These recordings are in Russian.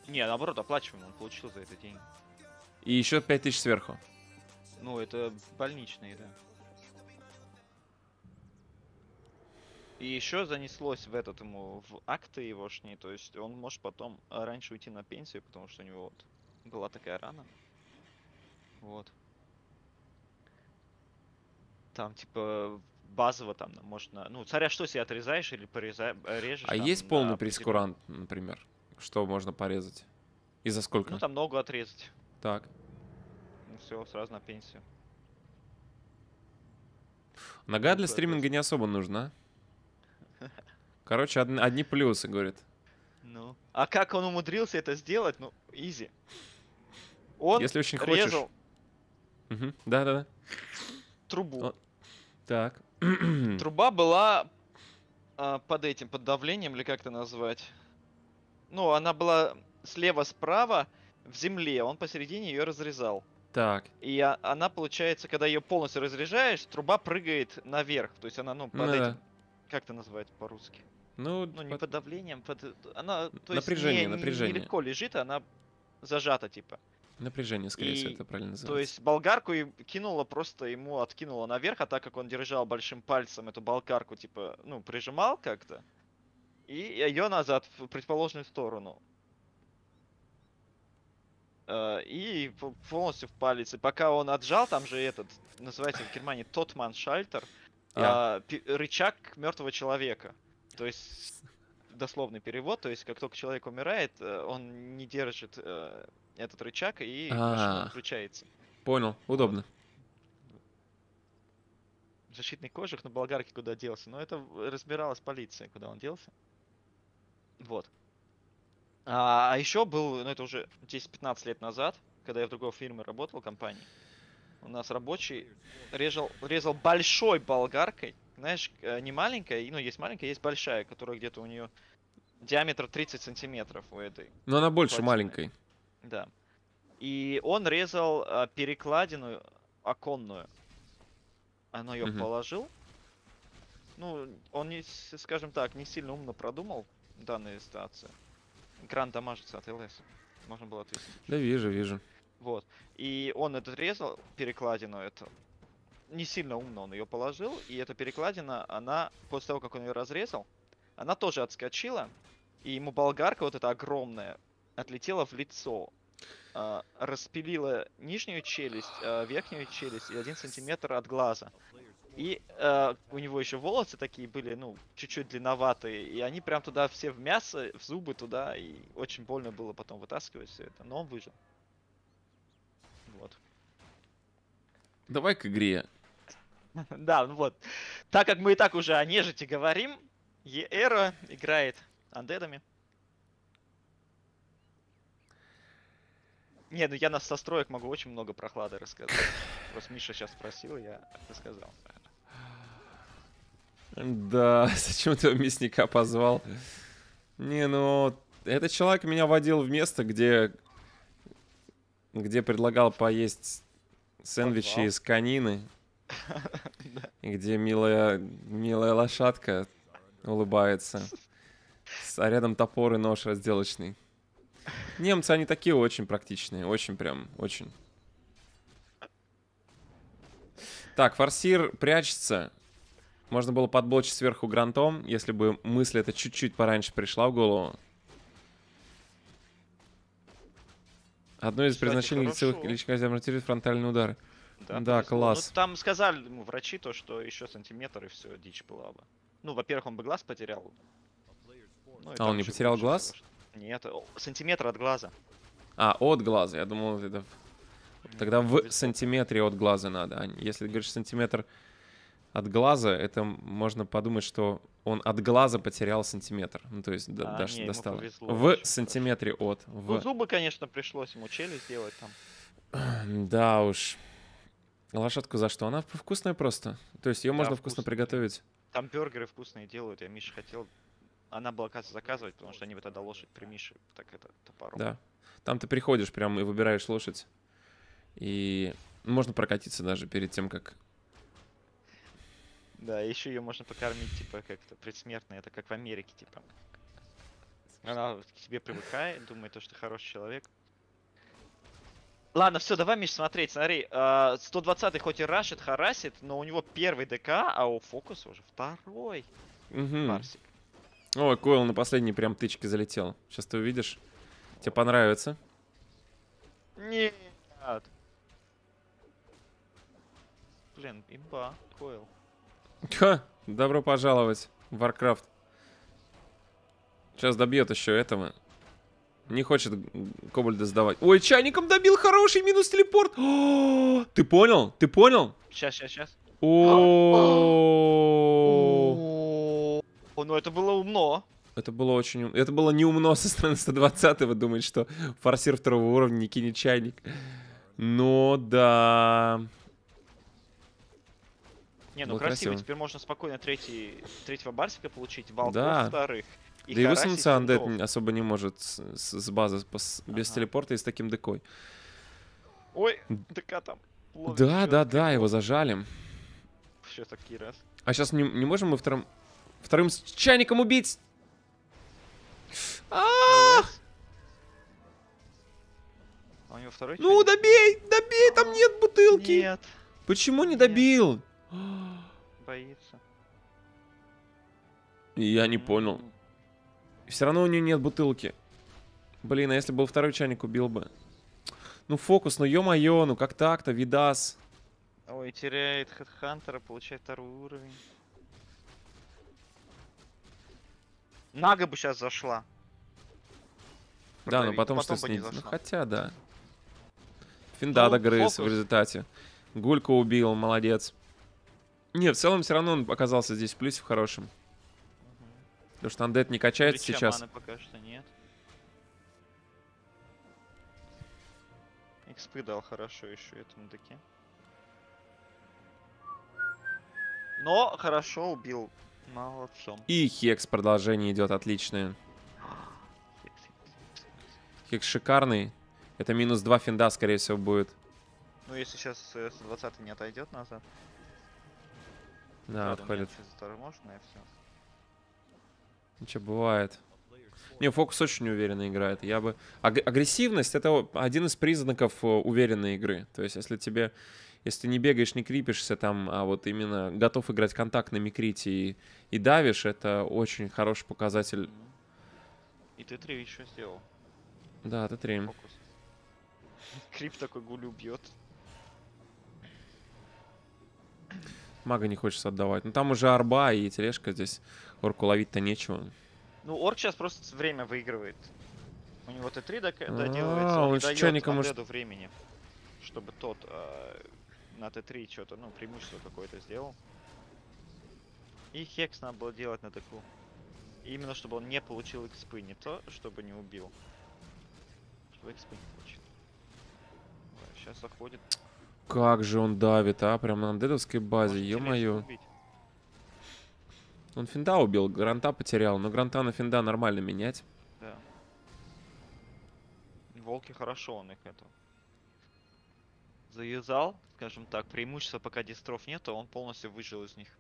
Не, наоборот, оплачиваем, он получил за это деньги. И еще 5000 сверху. Ну, это больничные, да. И еще занеслось в этот ему, в акты егошние, то есть он может потом раньше уйти на пенсию, потому что у него вот была такая рана. Вот. Там, типа, базово там можно... Ну, царя что себе отрезаешь или режешь А есть там на полный определенный... прескурант, например? Что можно порезать? И за Ну, сколько? там ногу отрезать. Так. Ну, все, сразу на пенсию. Нога для Руку стриминга отрезать. не особо нужна. Короче, одни плюсы, говорит. Ну. А как он умудрился это сделать? Ну, изи. Он Если очень хочешь. резал Мгм. Да-да-да. трубу. Так. Труба была под этим, под давлением, или как это назвать? Ну, она была слева-справа в земле, он посередине ее разрезал. Так. И она, получается, когда ее полностью разряжаешь, труба прыгает наверх. То есть она, ну, Ну под да. этим. Как это называется по-русски? Ну, Ну, не под давлением, она, то есть, напряжение, не напряжение. легко лежит, она зажата, типа. Напряжение, скорее всего, И, это правильно то называется. есть, болгарку и кинула, просто ему откинула наверх, а так как он держал большим пальцем эту болгарку, типа, ну, прижимал как-то, и ее назад в противоположную сторону. И полностью в палец. И пока он отжал, там же этот, называется в Германии Тотман Шальтер, А, рычаг мертвого человека. То есть дословный перевод, то есть как только человек умирает, он не держит этот рычаг, и машина а, выключается. понял. Вот. Удобно. Защитный кожух на болгарке куда делся. Но это разбиралась полиция, куда он делся. Вот. А еще был, ну это уже 10-15 лет назад, когда я в другой фирме работал, компании. У нас рабочий резал большой болгаркой. Знаешь, не маленькая, ну есть маленькая, есть большая, которая где-то у нее диаметр 30 сантиметров у этой Но она больше плотины. маленькой. Да. И он резал перекладину оконную. Он ее Мгм. положил. Ну, он, не, скажем так, не сильно умно продумал данную ситуацию. Экран дамажится от ЛС. Можно было ответить. Да, вижу, вижу. Вот. И он этот резал, перекладину эту. Не сильно умно он ее положил. И эта перекладина, она, после того, как он ее разрезал, она тоже отскочила. И ему болгарка вот эта огромная отлетела в лицо. Распилила нижнюю челюсть, верхнюю челюсть и 1 сантиметр от глаза. И у него еще волосы такие были, ну, чуть-чуть длинноватые. И они прям туда все в мясо, в зубы туда. И очень больно было потом вытаскивать все это. Но он выжил. Вот. Давай к игре. Да, ну вот. Так как мы и так уже о нежити говорим, Эра играет андедами. Не, ну я на состроек могу очень много прохлады рассказать. Просто Миша сейчас спросил, я рассказал. Да, зачем ты мясника позвал? Не, ну, этот человек меня водил в место, где предлагал поесть сэндвичи Позвал. из конины, Да. и где милая лошадка улыбается, а рядом топор и нож разделочный. Немцы, они такие очень практичные, очень прям, очень. Так, форсир прячется. Можно было подблочить сверху грантом, если бы мысль эта чуть-чуть пораньше пришла в голову. Одно из Кстати, предназначений лицевых хорошо. личных амортизирует фронтальные удары. Да, Да, повезло. Ну, класс. там сказали ему врачи то, что еще сантиметр и все, дичь была бы. Ну, во-первых, он бы глаз потерял. Ну, и А он там не еще потерял лучше глаз? всего. Нет, сантиметр от глаза. А, от глаза. Я думал, это... Тогда в Повезло. сантиметре от глаза надо. А если ты говоришь сантиметр от глаза, это можно подумать, что он от глаза потерял сантиметр. Ну, то есть Не, ему достало. повезло В очень сантиметре от. Ну, В. зубы, конечно, пришлось ему челюсть делать там. Да уж. Лошадку за что? Она вкусная просто. То есть ее Да, можно вкусно вкусно. приготовить. Там бюргеры вкусные делают. Я Миша хотел. Она была, оказывается, заказывать, потому что они бы тогда лошадь при Мише так это топором. Да. Там ты приходишь прям и выбираешь лошадь. И можно прокатиться даже перед тем, как... Да, еще ее можно покормить, типа, как-то предсмертно. Это как в Америке, типа. Она к тебе привыкает, думает, то, что ты хороший человек. Ладно, все, давай, Миш, смотреть, смотри. 120-й хоть и рашит, харасит, но у него первый ДК, а у Фокуса уже второй Угу. Барсик. Ой, Койл на последней прям тычке залетел. Сейчас ты увидишь. Тебе понравится. Нет. Блин, имба, Койл. Ха, добро пожаловать в Warcraft. Сейчас добьет еще этого. Не хочет Кобальда сдавать. Ой, чайником добил, хороший минус телепорт. О, ты понял? Ты понял? Сейчас. О, Ну это было умно. это было очень... Это было неумно со стороны 120-го думать, что форсир второго уровня не кинет чайник. Но да... Не, ну Было красиво. красиво. Теперь можно спокойно третьего Барсика получить, волков Да. вторых. И Да и харасить высунуться Undead винтов. особо не может с базы без Ага. телепорта и с таким декой. Ой, ДК там. ловит Да, ещё да, один да, его прикол. зажали. Всё такие раз. А сейчас не можем мы вторым с чайником убить? ЛС. А у него второй Ну, чайник? добей, там нет бутылки. Нет, Почему не Нет. добил? боится. Я не понял. Все равно у нее нет бутылки. Блин, а если был второй чайник, убил бы. Ну, фокус, ну ё-моё, ну как так-то, видас. Ой, теряет Хедхантера, получает второй уровень. Нага бы сейчас зашла. Да, но Продавить, потом что бы с не ней? Ну, зашла. хотя, да. Финда Ну, догрыз в фокус. результате. Гульку убил, молодец. Не, в целом все равно он оказался здесь в плюсе в хорошем. Потому что Undead не качается Лича сейчас. маны пока что нет. Экспы дал хорошо еще этому ДК. Но хорошо убил. Молодцом. И Хекс продолжение идет отличное. Хекс шикарный. Это минус 2 финда, скорее всего, будет. Ну если сейчас 120 не отойдет назад. Да, Ладно, отходит. нет, заторможено и все. Ничего, бывает. Не, Фокус очень уверенно играет. Я бы... Агрессивность — это один из признаков уверенной игры. То есть, если тебе... Если ты не бегаешь, не крипишься там, а вот именно готов играть контакт на микрите и давишь, это очень хороший показатель. И Т3 еще сделал. Да, Т3. Фокус. Крип такой гулю бьет. Мага не хочется отдавать. Ну там уже арба и тележка, здесь орку ловить-то нечего. Ну, Орк сейчас просто время выигрывает. У него Т3 А, доделывается, он он не с дает чайником Undead'у времени. Чтобы тот на Т3 что-то, ну, преимущество какое-то сделал. И Хекс надо было делать на ТК. И именно чтобы он не получил экспы, не то, чтобы не убил. Чтобы экспы не получил. Сейчас заходит. Как же он давит, а? Прям на андедовской базе, Можно тележку ё-моё. убить. Он финда убил, гранта потерял. Но гранта на финда нормально менять. Да. Волки хорошо он их это заюзал, скажем так. Преимущество, пока дистров нету, он полностью выжил из них.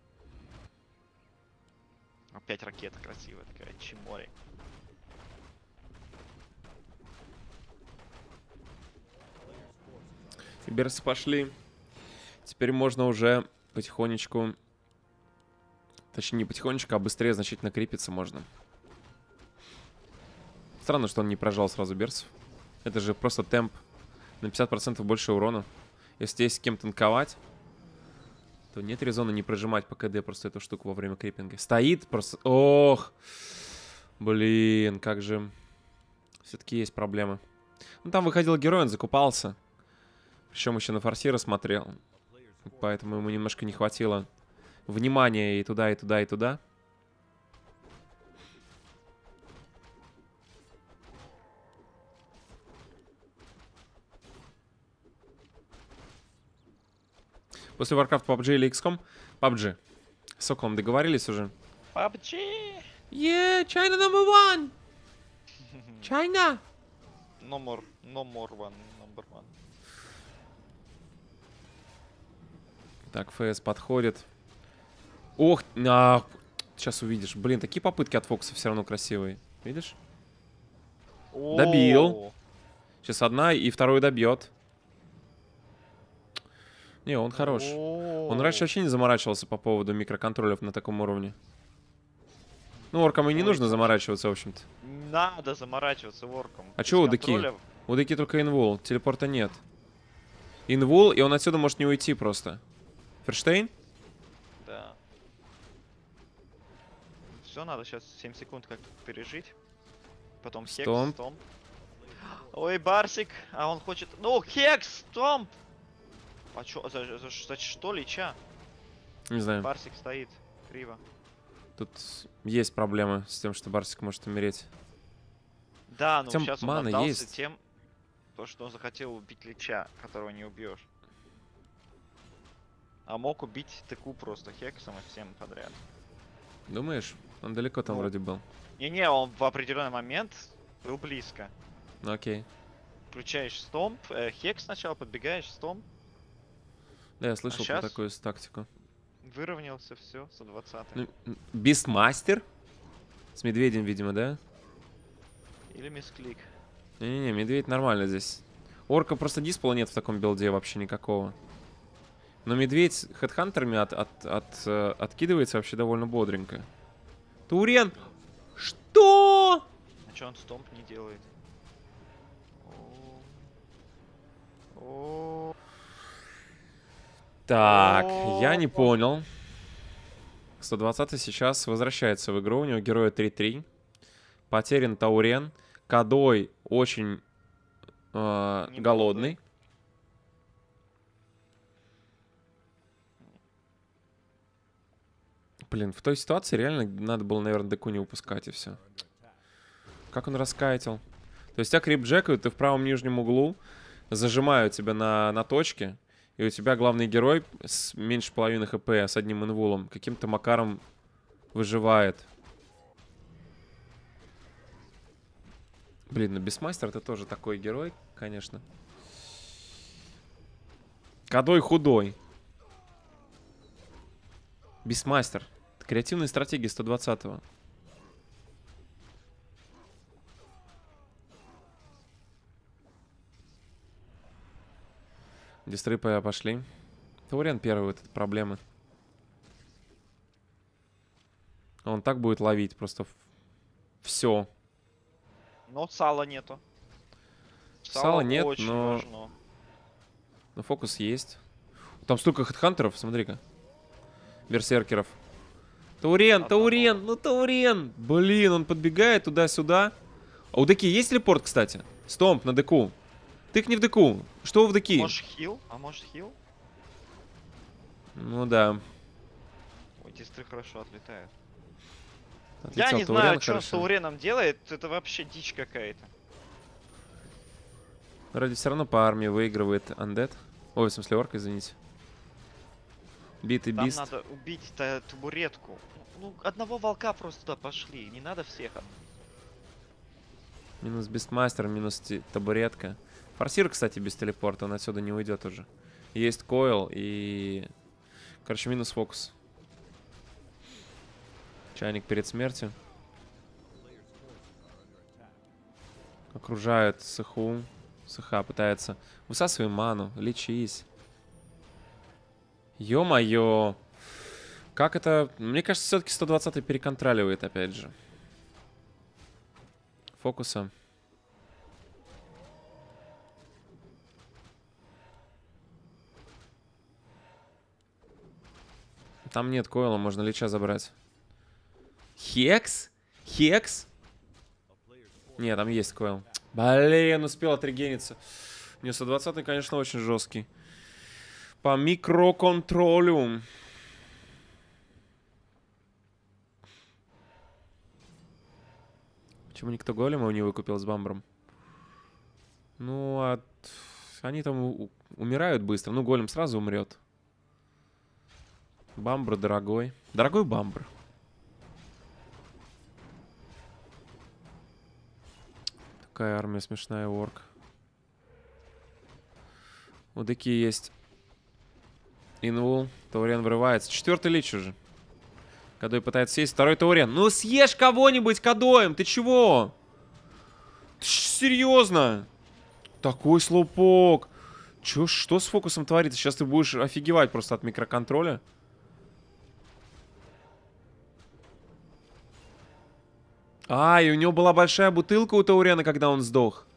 Опять ракета красивая такая, Чимори. Берсы пошли. Теперь можно уже потихонечку... Точнее, не потихонечку, а быстрее значительно крепиться можно. Странно, что он не прожал сразу берсов. Это же просто темп на 50% больше урона. Если есть с кем танковать, то нет резона не прожимать по КД просто эту штуку во время крипинга. Стоит просто... Ох! Блин, как же... Все-таки есть проблемы. Ну, там выходил герой, он закупался. Причем еще на форсира смотрел. Поэтому ему немножко не хватило внимания и туда, и туда, и туда. После Warcraft, PUBG или XCOM? PUBG. С Соколом договорились уже? PUBG! Yeah, China #1! China! No more one, number one. Так, ФС подходит. Ох, сейчас увидишь. Блин, такие попытки от Фокса все равно красивые. Видишь? Добил. Сейчас одна и вторую добьет. Не, он хорош. Он раньше вообще не заморачивался по поводу микроконтроллеров на таком уровне. Ну, оркам и не нужно заморачиваться, в общем-то. Надо заморачиваться орком. А чё у ДК? У ДК только инвул, телепорта нет. Инвул, и он отсюда может не уйти просто. Ферштейн? Да. Все, надо сейчас 7 секунд как-то пережить. Потом Хекс, Стомп. Ой, Барсик, а он хочет... Ну, Хекс, Стомп! А чё, за что Лича? Не знаю. Барсик стоит криво. Тут есть проблемы с тем, что Барсик может умереть. Да, ну Хотя сейчас он мана отдался есть. тем, что он захотел убить Лича, которого не убьешь. А мог убить ТК просто Хексом и всем подряд. Думаешь? Он далеко там вроде был. Не-не, он в определенный момент был близко. Ну окей. Включаешь Стомп, Хекс сначала, подбегаешь, Стомп. Да, я слышал про такую тактику. Выровнялся, все, 120. Ну, Бистмастер? С медведем, видимо, да? Или мисклик. Не-не-не, медведь нормально здесь. Орка просто диспла нет в таком билде вообще никакого. Но медведь хедхантерами откидывается вообще довольно бодренько. Турен! Что? А чё он Стомп не делает? Так, я не понял. 120 сейчас возвращается в игру. У него героя 3-3. Потерян Таурен. Кадой очень голодный. Блин, в той ситуации реально надо было, наверное, Деку не упускать и все. Как он раскайтил. То есть тебя крип-джекают, ты в правом нижнем углу, зажимают тебя на точке. И у тебя главный герой с меньше половины хп, с одним инвулом, каким-то макаром выживает. Блин, ну Бисмастер это тоже такой герой, конечно. Кадой худой. Бисмастер. Это креативные стратегии 120-го. Дистры пошли. Таурен первый, вот это проблемы. Он так будет ловить просто все. Но сала нету. Сала нет, очень но... важно. Но фокус есть. Там столько хедхантеров, смотри-ка. Берсеркеров. Таурен, Таурен, ну Таурен. Блин, он подбегает туда-сюда. А у Деки есть телепорт, кстати? Стомп на Деку. Тыкни в Деку. Что в Деки? Может хил? А может хил? Ну да. Ой, дистры хорошо отлетают. Отлетел Я не Таурен, знаю, что он хорошо. с Тауреном делает. Это вообще дичь какая-то. Вроде все равно по армии выигрывает Undead. Ой, в смысле орк, извините. Битый Там бист. надо убить табуретку. Ну, одного волка просто туда пошли. Не надо всех. Минус бистмастер, минус табуретка. Форсир, кстати, без телепорта. Он отсюда не уйдет уже. Есть койл и... Короче, минус фокус. Чайник перед смертью. Окружают Сыху. Сыха пытается... Высасывай ману, лечись. Ё-моё. Как это... Мне кажется, все-таки 120-й переконтроливает, опять же. Фокуса. Там нет койла, можно лича забрать. Хекс? Хекс? Нет, там есть койл. Блин, успел отрегениться. Не, 120-й, конечно, очень жесткий. По микроконтролю. Почему никто голема не выкупил с бамбром? Ну, они там умирают быстро. Ну, голем сразу умрет. Бамбр дорогой. Дорогой бамбр. Такая армия смешная, орк. У Деки есть инвул. Таурен вырывается. 4-й лич уже. Кадой пытается съесть. 2-й Таурен. Ну съешь кого-нибудь, Кадоем! Ты чего? серьезно? Такой слоупок. Чё, что с фокусом творится? Сейчас ты будешь офигевать просто от микроконтроля. А, и у него была большая бутылка у Таурена, когда он сдох.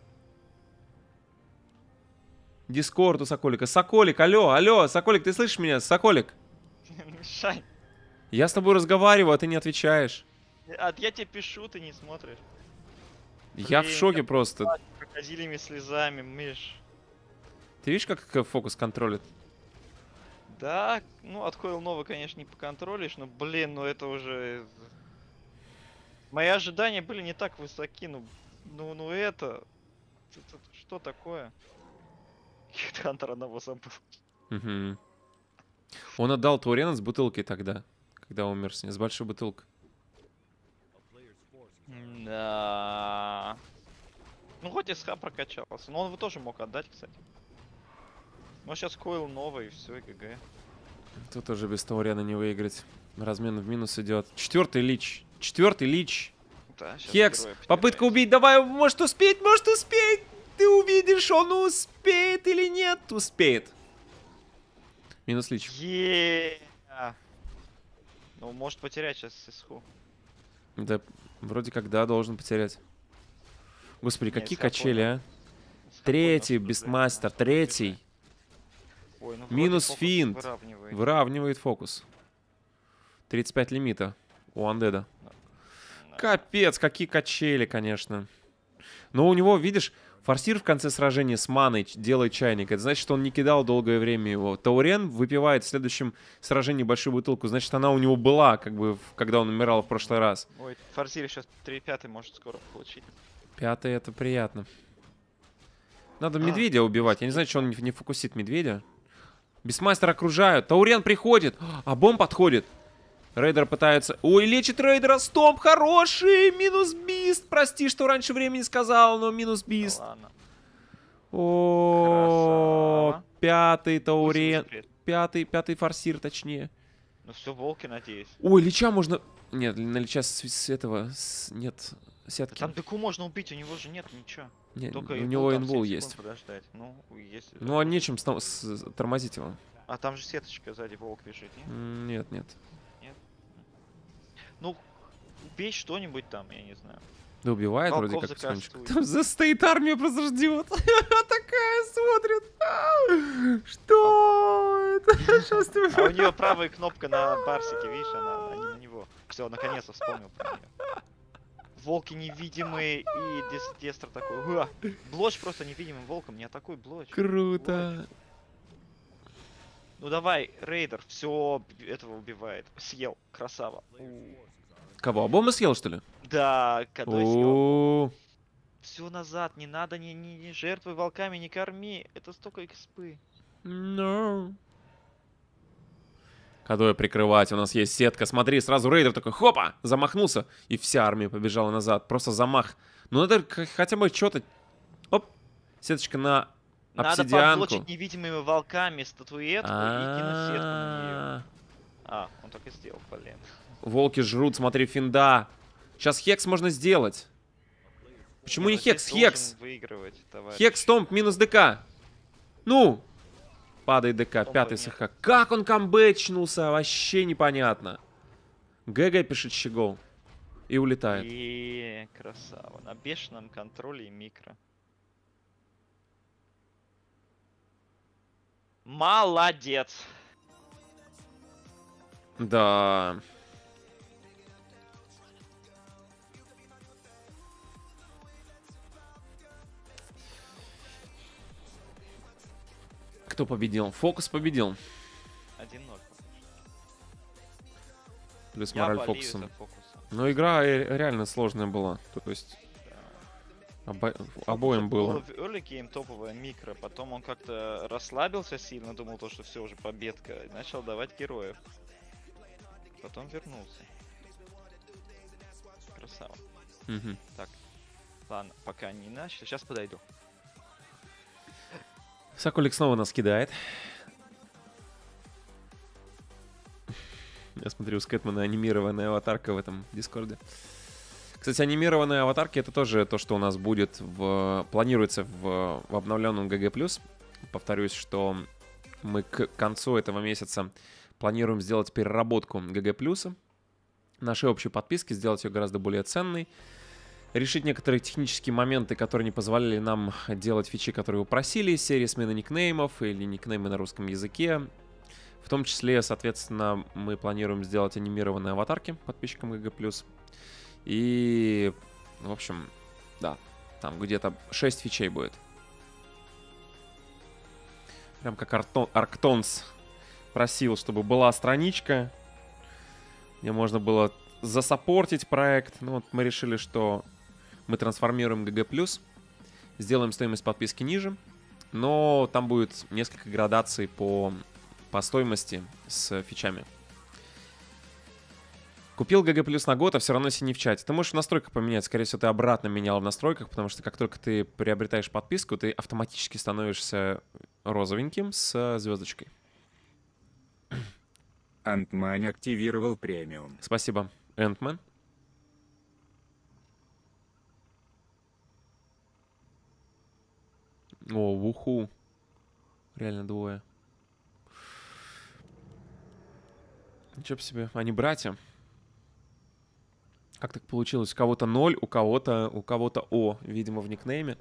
Дискорд у Соколика. Соколик, алло, алло, Соколик, ты слышишь меня? Соколик. Не мешай. Я с тобой разговариваю, а ты не отвечаешь. Я тебе пишу, ты не смотришь. Я в Блин, шоке я просто. крокодилями слезами, Миш. Ты видишь, как фокус контролит? Да, ну от Coil Nova, конечно, не поконтролишь, но, блин, ну это уже... Мои ожидания были не так высоки, ну это... Что такое? Хитхантер одного забыл. Угу. Он отдал Таурена с бутылкой тогда, когда умер с большой бутылкой. Да. Ну хоть СХ прокачался, но он его тоже мог отдать, кстати. Ну сейчас Coil Nova и все, и ГГ. Тут уже без Таурена не выиграть. Размен в минус идет. Четвертый лич. Четвертый лич. Да, щас Хекс, героя попытка потеряете. убить, давай, может успеть, может успеть. Ты увидишь, он успеет или нет. Успеет. Минус лич. Ну, может потерять сейчас СХУ. Да, вроде как да, должен потерять. Господи, Не, какие СХ качели, понял. а. СХ Третий, понял, что Бестмастер, да, третий. Ой, ну вроде Минус фокус финт. выравнивает. Выравнивает фокус. 35 лимита у Андеда. Да. Капец, какие качели, конечно. Но у него, видишь, форсир в конце сражения с маной делает чайник. Это значит, что он не кидал долгое время его. Таурен выпивает в следующем сражении большую бутылку. Значит, она у него была, как бы, когда он умирал в прошлый раз. Ой, Форсир сейчас 3-5 может скоро получить. Пятый, это приятно. Надо медведя убивать. Я не знаю, что он не фокусит медведя. Бестмастер окружают. Таурен приходит. А бомб подходит. Рейдер пытается... Ой, лечит рейдера. Стомп хороший. Минус бист. Прости, что раньше времени сказал, но минус бист. Да ладно. О, Красава. пятый Таурен. Запрет. Пятый форсир, точнее. Ну все, волки, надеюсь. Ой, лича можно... Нет, на лича с этого... нет, Да сетки. там Деку можно убить, у него же нет ничего. Не, Только у инвул него там инвул 7 есть. секунд подождать. Ну, если... Ну, а нечем тормозить его. А там же сеточка сзади волк бежит, не? Нет, нет. Ну, убей что-нибудь там, я не знаю. Да убивает вроде Волков как потихонечку. закастуй. Там застоит армия просто ждет. Такая смотрит. Что это? Сейчас ты... А у нее правая кнопка на барсике, видишь, она, а не на него. Все, наконец-то вспомнил про нее. Волки невидимые и Дестр такой. Уа! Блоч просто невидимым волком, не атакуй Блоч. Круто. Ну давай, рейдер, все этого убивает. Съел, красава. Кого? Обома съел, что ли? Да, Кадой съел. О, Все назад, не надо, не жертвуй волками, не корми. Это столько экспы. no. Кадоя прикрывать, у нас есть сетка. Смотри, сразу рейдер такой, хопа, замахнулся. И вся армия побежала назад. Просто замах. Ну надо хотя бы что-то... Оп, сеточка на Надо обсидианку. подблочить невидимыми волками статуэтку и кинуть сетку на нее. А, он так и сделал, блин. Волки жрут, смотри, финда. Сейчас хекс можно сделать. Почему не ну хекс? здесь Хекс! должен выигрывать, товарищ. Хекс, томп, минус ДК. Ну! Падает ДК, Томпа пятый нет. СХ. Как он камбэчнулся? Вообще непонятно. ГГ пишет щегол. И улетает. И красава. На бешеном контроле и микро. Молодец. Да. Кто победил? Фокус победил. 1-0. Плюс Я мораль болею фокусом. за фокуса. Но игра реально сложная была. То есть обоим было. В early game топовая микро, потом он как-то расслабился сильно, думал то, что все уже победка, и начал давать героев. Потом вернулся. Красава. Мгм. Так. Ладно, пока не начали. Сейчас подойду. Соколик снова нас кидает. Я смотрю, у Скэтмана анимированная аватарка в этом дискорде. Кстати, Кстати, анимированные аватарки — это тоже то, что у нас будет планируется в обновленном GG+. Повторюсь, что мы к концу этого месяца планируем сделать переработку GG+, нашей общей подписки, сделать ее гораздо более ценной, решить некоторые технические моменты, которые не позволяли нам делать фичи, которые вы просили, из серии смены никнеймов или никнеймы на русском языке. В том числе, соответственно, мы планируем сделать анимированные аватарки подписчикам GG+. И, в общем, да, там где-то 6 фичей будет. Прям как Арктонс просил, чтобы была страничка, где можно было засаппортить проект. Ну вот мы решили, что мы трансформируем GG+, сделаем стоимость подписки ниже, но там будет несколько градаций по стоимости с фичами. Купил GG+ на год, а все равно если не в чате. Ты можешь в настройках поменять. Скорее всего, ты обратно менял в настройках, потому что как только ты приобретаешь подписку, ты автоматически становишься розовеньким с звездочкой. Антман активировал премиум. Спасибо, Энтмен. О, вуху. Реально двое. Ничего по себе. Они братья. Как так получилось? У кого-то 0, у кого-то О, видимо, в никнейме.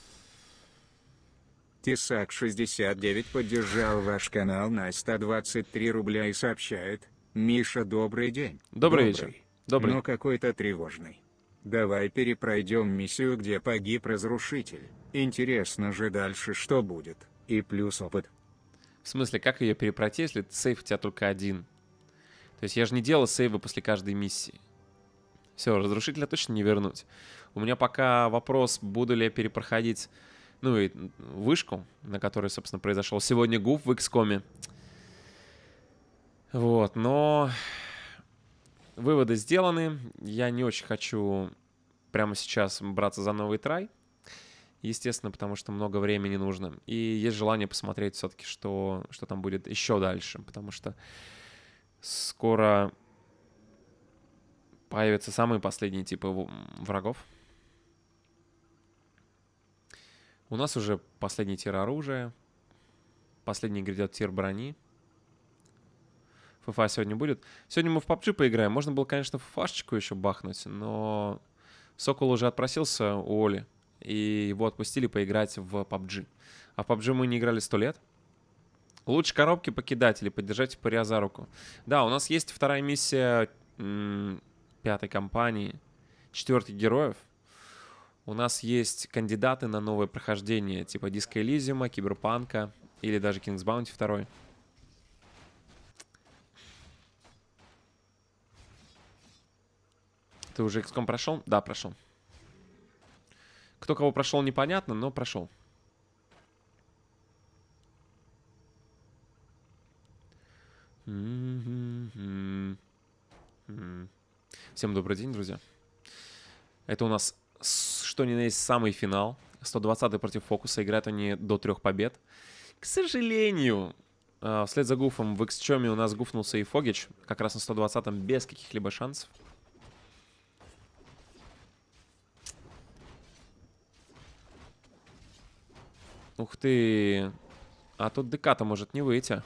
Тесак 69 поддержал ваш канал на 123 рубля и сообщает: Миша, добрый день. Добрый вечер. Добрый. Но какой-то тревожный. Давай перепройдем миссию, где погиб разрушитель. Интересно же дальше, что будет. И плюс опыт. В смысле, как ее перепройти, если сейф у тебя только один? То есть я же не делал сейвы после каждой миссии. Все, разрушителя точно не вернуть. У меня пока вопрос, буду ли я перепроходить, ну и вышку, на которой, собственно, произошел сегодня гуф в XCOM. Вот, но выводы сделаны. Я не очень хочу прямо сейчас браться за новый трай. Естественно, потому что много времени нужно. И есть желание посмотреть все-таки, что там будет еще дальше. Потому что скоро появятся самые последние типы врагов. У нас уже последний тир оружия. Последний грядет тир брони. ФФА сегодня будет. Сегодня мы в PUBG поиграем. Можно было, конечно, ФФАшечку еще бахнуть, но Сокол уже отпросился у Оли, и его отпустили поиграть в PUBG. А в PUBG мы не играли 100 лет. Лучше коробки покидать или поддержать паря за руку. Да, у нас есть вторая миссия 5-й кампании. 4 героев. У нас есть кандидаты на новое прохождение, типа Disco Elysium, Киберпанка или даже King's Bounty 2. Ты уже XCOM прошел? Да, прошел. Кто кого прошел, непонятно, но прошел. Всем добрый день, друзья. Это у нас, что ни на есть, самый финал. 120-й против Фокуса. Играют они до 3 побед. К сожалению, вслед за гуфом в XCOM у нас гуфнулся и Фогич. Как раз на 120-м без каких-либо шансов. Ух ты. А тут ДК-то может не выйти.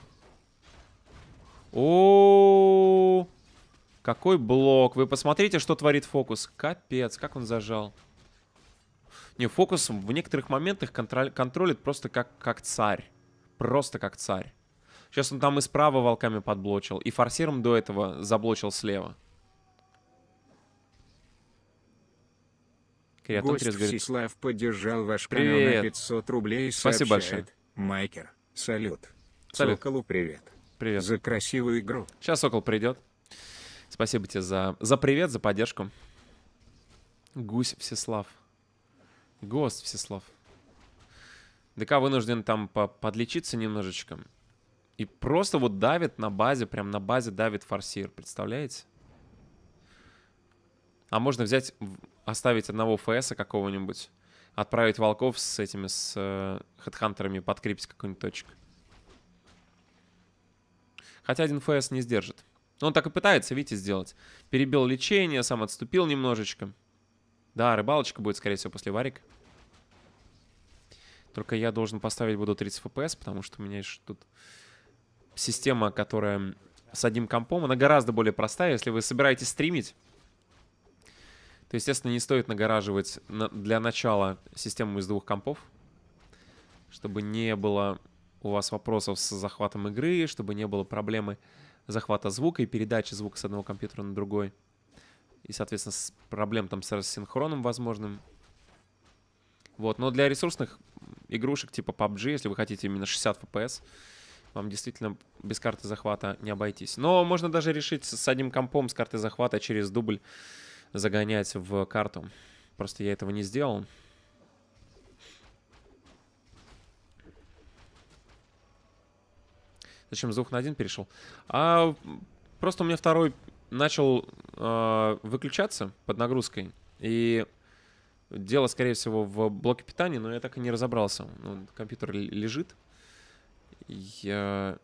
О, какой блок. Вы посмотрите, что творит Фокус. Капец, как он зажал. Не, Фокус в некоторых моментах контролит просто как царь. Просто как царь. Сейчас он там и справа волками подблочил, и форсиром до этого заблочил слева. Гость Всеслав поддержал ваш канал привет. На 500 рублей и Спасибо сообщает: большое. Майкер, салют. Салют. Соколу привет. Привет. За красивую игру. Сейчас Сокол придет. Спасибо тебе за привет, за поддержку. Гусь Всеслав. Гость Всеслав. ДК вынужден там подлечиться немножечко. И просто вот давит на базе, прям на базе давит форсир. Представляете? А можно взять, оставить одного ФСа какого-нибудь, отправить волков с этими, с хедхантерами, подкрепить какую-нибудь точку. Хотя один ФС не сдержит. Он так и пытается, видите, сделать. Перебил лечение, сам отступил немножечко. Да, рыбалочка будет, скорее всего, после варик. Только я должен поставить буду 30 FPS, потому что у меня есть тут система, которая с одним компом. Она гораздо более простая. Если вы собираетесь стримить, то, естественно, не стоит нагораживать для начала систему из 2 компов, чтобы не было у вас вопросов с захватом игры, чтобы не было проблемы захвата звука и передачи звука с одного компьютера на другой. И, соответственно, проблем там с синхроном возможным. Вот, но для ресурсных игрушек типа PUBG, если вы хотите именно 60 FPS, вам действительно без карты захвата не обойтись. Но можно даже решить с одним компом с карты захвата через дубль загонять в карту. Просто я этого не сделал. Зачем с 2 на 1 перешел? Просто у меня второй начал выключаться под нагрузкой. И дело, скорее всего, в блоке питания, но я так и не разобрался. Ну, компьютер лежит. Я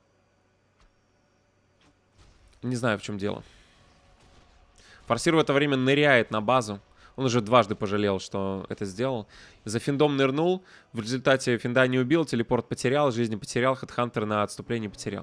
не знаю, в чем дело. Форсир в это время ныряет на базу. Он уже дважды пожалел, что это сделал. За финдом нырнул. В результате финда не убил, телепорт потерял, жизни потерял, хедхантер на отступлении потерял.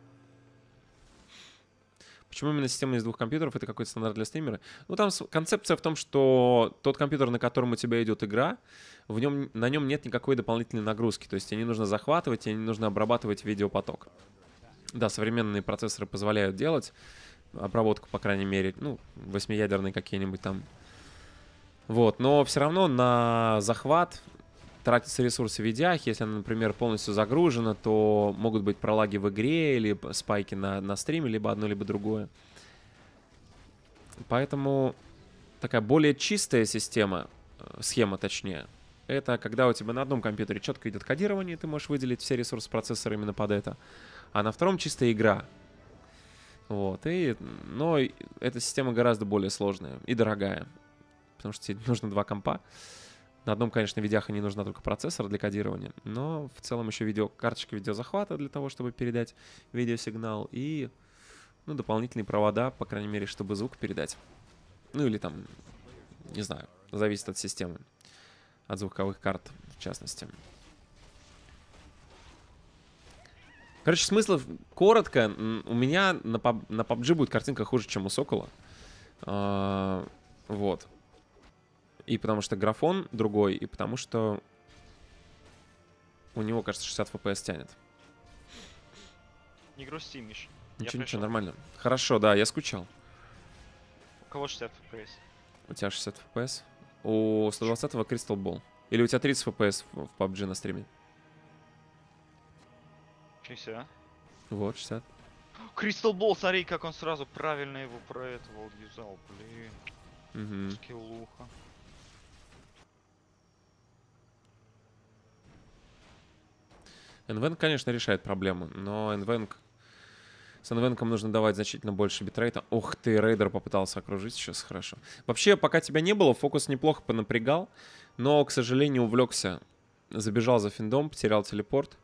Почему именно система из 2 компьютеров? Это какой-то стандарт для стримера? Ну, там концепция в том, что тот компьютер, на котором у тебя идет игра, на нем нет никакой дополнительной нагрузки. То есть тебе не нужно захватывать, тебе не нужно обрабатывать видеопоток. Да, современные процессоры позволяют делать обработку, по крайней мере, ну, 8-ядерные какие-нибудь там. Вот, но все равно на захват тратятся ресурсы видяхи. Если она, например, полностью загружена, то могут быть пролаги в игре или спайки на стриме, либо одно, либо другое. Поэтому такая более чистая система, схема точнее, это когда у тебя на одном компьютере четко идет кодирование, ты можешь выделить все ресурсы процессора именно под это, а на втором чистая игра. Вот, но эта система гораздо более сложная и дорогая, потому что тебе нужно 2 компа. На одном, конечно, видяха не нужна только процессор для кодирования, но в целом еще карточка видеозахвата для того, чтобы передать видеосигнал и, ну, дополнительные провода, по крайней мере, чтобы звук передать. Ну или там, не знаю, зависит от системы, от звуковых карт в частности. Короче, смысл коротко. У меня на PUBG будет картинка хуже, чем у Сокола. Вот. И потому что графон другой, и потому что у него, кажется, 60 FPS тянет. Не грусти, Миш. Ничего, нормально. Хорошо, да, я скучал. У кого 60 FPS? У тебя 60 FPS? У 120-го Crystal Ball. Или у тебя 30 FPS в PUBG на стриме? 60. Вот, 60. Crystal Ball, смотри, как он сразу правильно его проэтовал, юзал, блин. Угу. Скиллуха. NVENC, конечно, решает проблему, но с NVENC нужно давать значительно больше битрейта. Ух ты, рейдер попытался окружить сейчас, хорошо. Вообще, пока тебя не было, фокус неплохо понапрягал, но, к сожалению, увлекся. Забежал за финдом, потерял телепорт.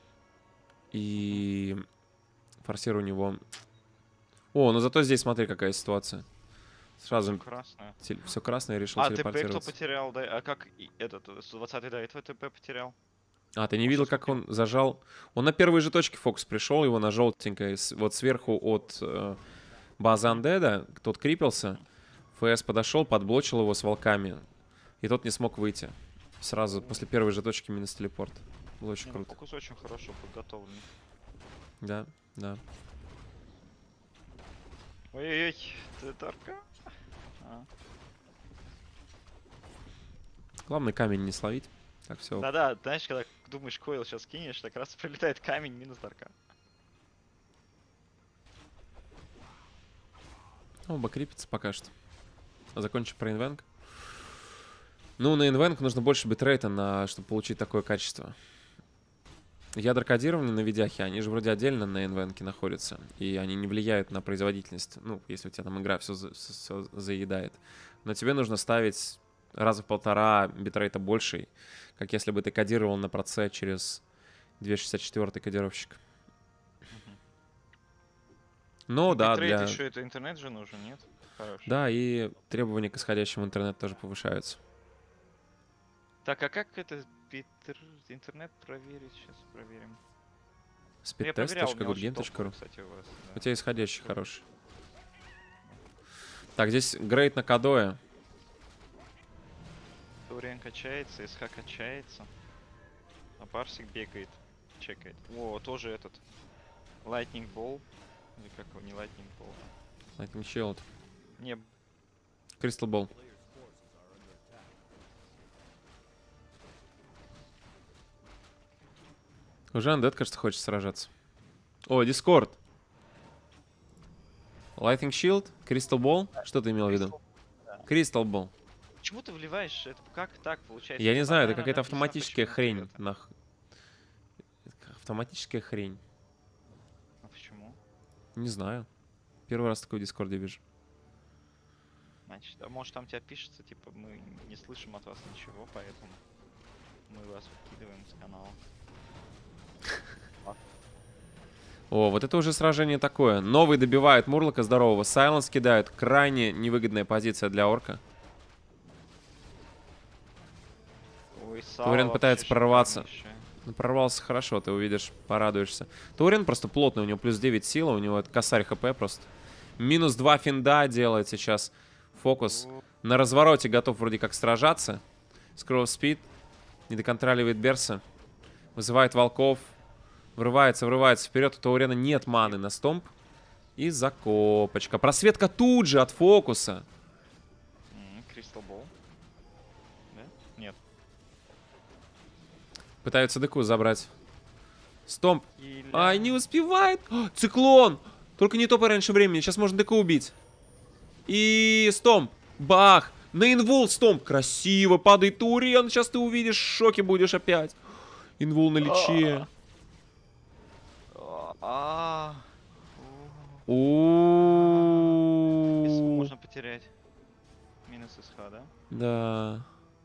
И форсир у него... О, ну зато здесь смотри, какая ситуация. Сразу Красная. все красное, решил ТП кто телепортироваться. потерял, да? А как этот 120-й до этого ТП потерял? А, ты не видел, как он зажал? Он на первой же точке фокус пришел, его на желтенькой, вот сверху от базы Андеда, тот крипился, ФС подошел, подблочил его с волками, и тот не смог выйти. Сразу после первой же точки минус телепорт. Было очень круто. Фокус очень хорошо подготовлен. Да, да. Ой-ой-ой, ты тарка. Главное камень не словить. Так, все. Да-да, знаешь, когда думаешь, койл сейчас кинешь, так раз прилетает камень, минус тарка. Оба крипятся пока что. Закончим про инвенк. Ну, на инвенк нужно больше битрейта, чтобы получить такое качество. Ядра кодирования на видяхе, они же вроде отдельно на инвенке находятся. И они не влияют на производительность. Ну, если у тебя там игра все заедает. Но тебе нужно ставить раза в 1,5 битрейта больший. Как если бы ты кодировал на проце через 264 кодировщик. Но да, битрейт еще это интернет же нужен, нет? хорош. Да, и требования к исходящему интернету тоже повышаются. Так, а как это интернет проверить? Сейчас проверим. Я проверял, у меня очень speedtest.goodgame.ru. топовый, кстати, у вас. У Да. тебя исходящий хороший. Так, здесь грейд на Кадое. Туриан качается, СХ качается. А Парсик бегает, чекает. О, тоже этот. Lightning Ball. Или как его, не Lightning Ball. Lightning Shield. Не, Crystal Ball. Уже Undead, кажется, хочет сражаться. О, Discord. Lightning Shield, Crystal Ball. Что ты имел в виду? Да. Crystal Ball. Почему ты вливаешь это? Как так получается? Я не Там, знаю, это наверное, какая-то написано, автоматическая почему хрень. это. Автоматическая хрень. А почему? Не знаю. Первый раз такой в Дискорде вижу. Значит, а может там тебя пишется, типа, мы не слышим от вас ничего, поэтому мы вас выкидываем с канала. О, вот это уже сражение такое. Новый добивает Мурлока здорового. Сайленс кидает. Крайне невыгодная позиция для орка. Ой, Турин пытается прорваться. шикарнейшее. Ну, прорвался хорошо, ты увидишь, порадуешься. Турин просто плотный, у него плюс 9 сила, у него это косарь хп просто. Минус 2 финда делает сейчас фокус. О, На развороте готов вроде как сражаться. Скроу спид. Не доконтроливает Берса. Вызывает волков. Врывается вперед. У Таурена нет маны на стомп. И закопочка. Просветка тут же от фокуса. Crystal Ball. Да? Нет. Пытаются ДК забрать. Стомп. Или... Ай, не успевает. О, циклон. Только не топай раньше времени. Сейчас можно ДК убить. И стомп. Бах. На инвул стомп. Красиво. Падает Турен. Сейчас ты увидишь. В шоке будешь опять. Инвул на личе. Можно потерять. Минус СХ, да? Да.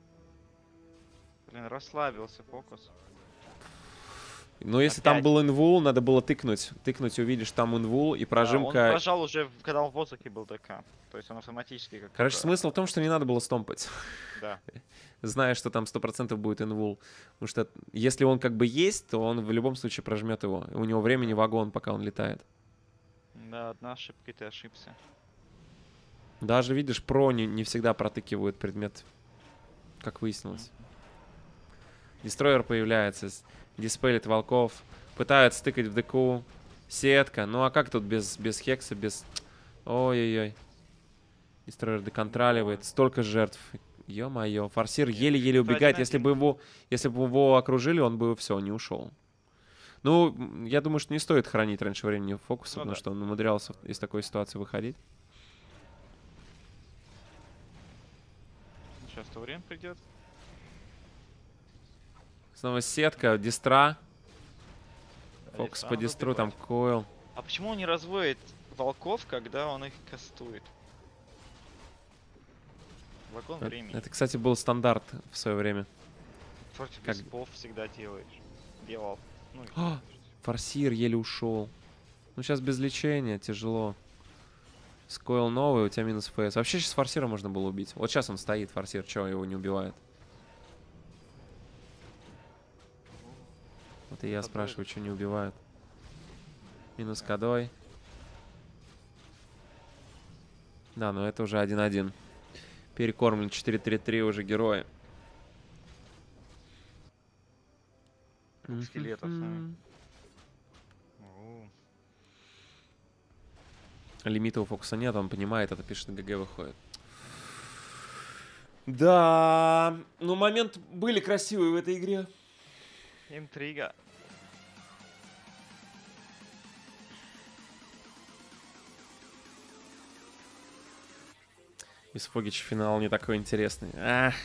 Блин, расслабился фокус. Но если там Опять. был инвул, надо было тыкнуть. Тыкнуть, увидишь там инвул и Да, он прожимка. прожал уже, когда он в воздухе был ДК. То есть он автоматически как. Короче, смысл в том, что не надо было стомпать. Да. Зная, что там 100% будет инвул. Потому что если он как бы есть, то он в любом случае прожмет его. У него времени вагон, пока он летает. Да, одна ошибка, и ты ошибся. Даже, видишь, про не всегда протыкивают предмет. Как выяснилось. Дестройер появляется. Диспелит волков. Пытается тыкать в ДК. Сетка. Ну а как тут без хекса, без... Ой-ой-ой. Дестройер деконтроливает. Столько жертв. Ё-моё. Форсир еле-еле убегает. Если бы его окружили, он бы все, не ушел. Ну, я думаю, что не стоит хранить раньше времени фокуса, Ну потому да. что он умудрялся из такой ситуации выходить. Сейчас Таурен придет. Снова сетка, дистра. Фокус Александр по дистру, там добивает. койл. А почему он не разводит волков, когда он их кастует? Вагон времени. Это, кстати, был стандарт в свое время. Против как- беспов всегда делаешь. Делал. Ну, А! Форсир еле ушел. Ну, сейчас без лечения, тяжело. Скойл новый, у тебя минус ФС. Вообще сейчас форсира можно было убить. Вот сейчас он стоит, форсир, чего его не убивает? Вот и я Кадой. спрашиваю, что не убивают. Минус Кадой. Да, но это уже 1-1. Перекормлен 4-3-3 уже герои. Скелетов сами. О, Лимита у фокуса нет, он понимает, это пишет, ГГ выходит. Да, ну моменты были красивые в этой игре. интрига. Из Фогич финал не такой интересный. Ах.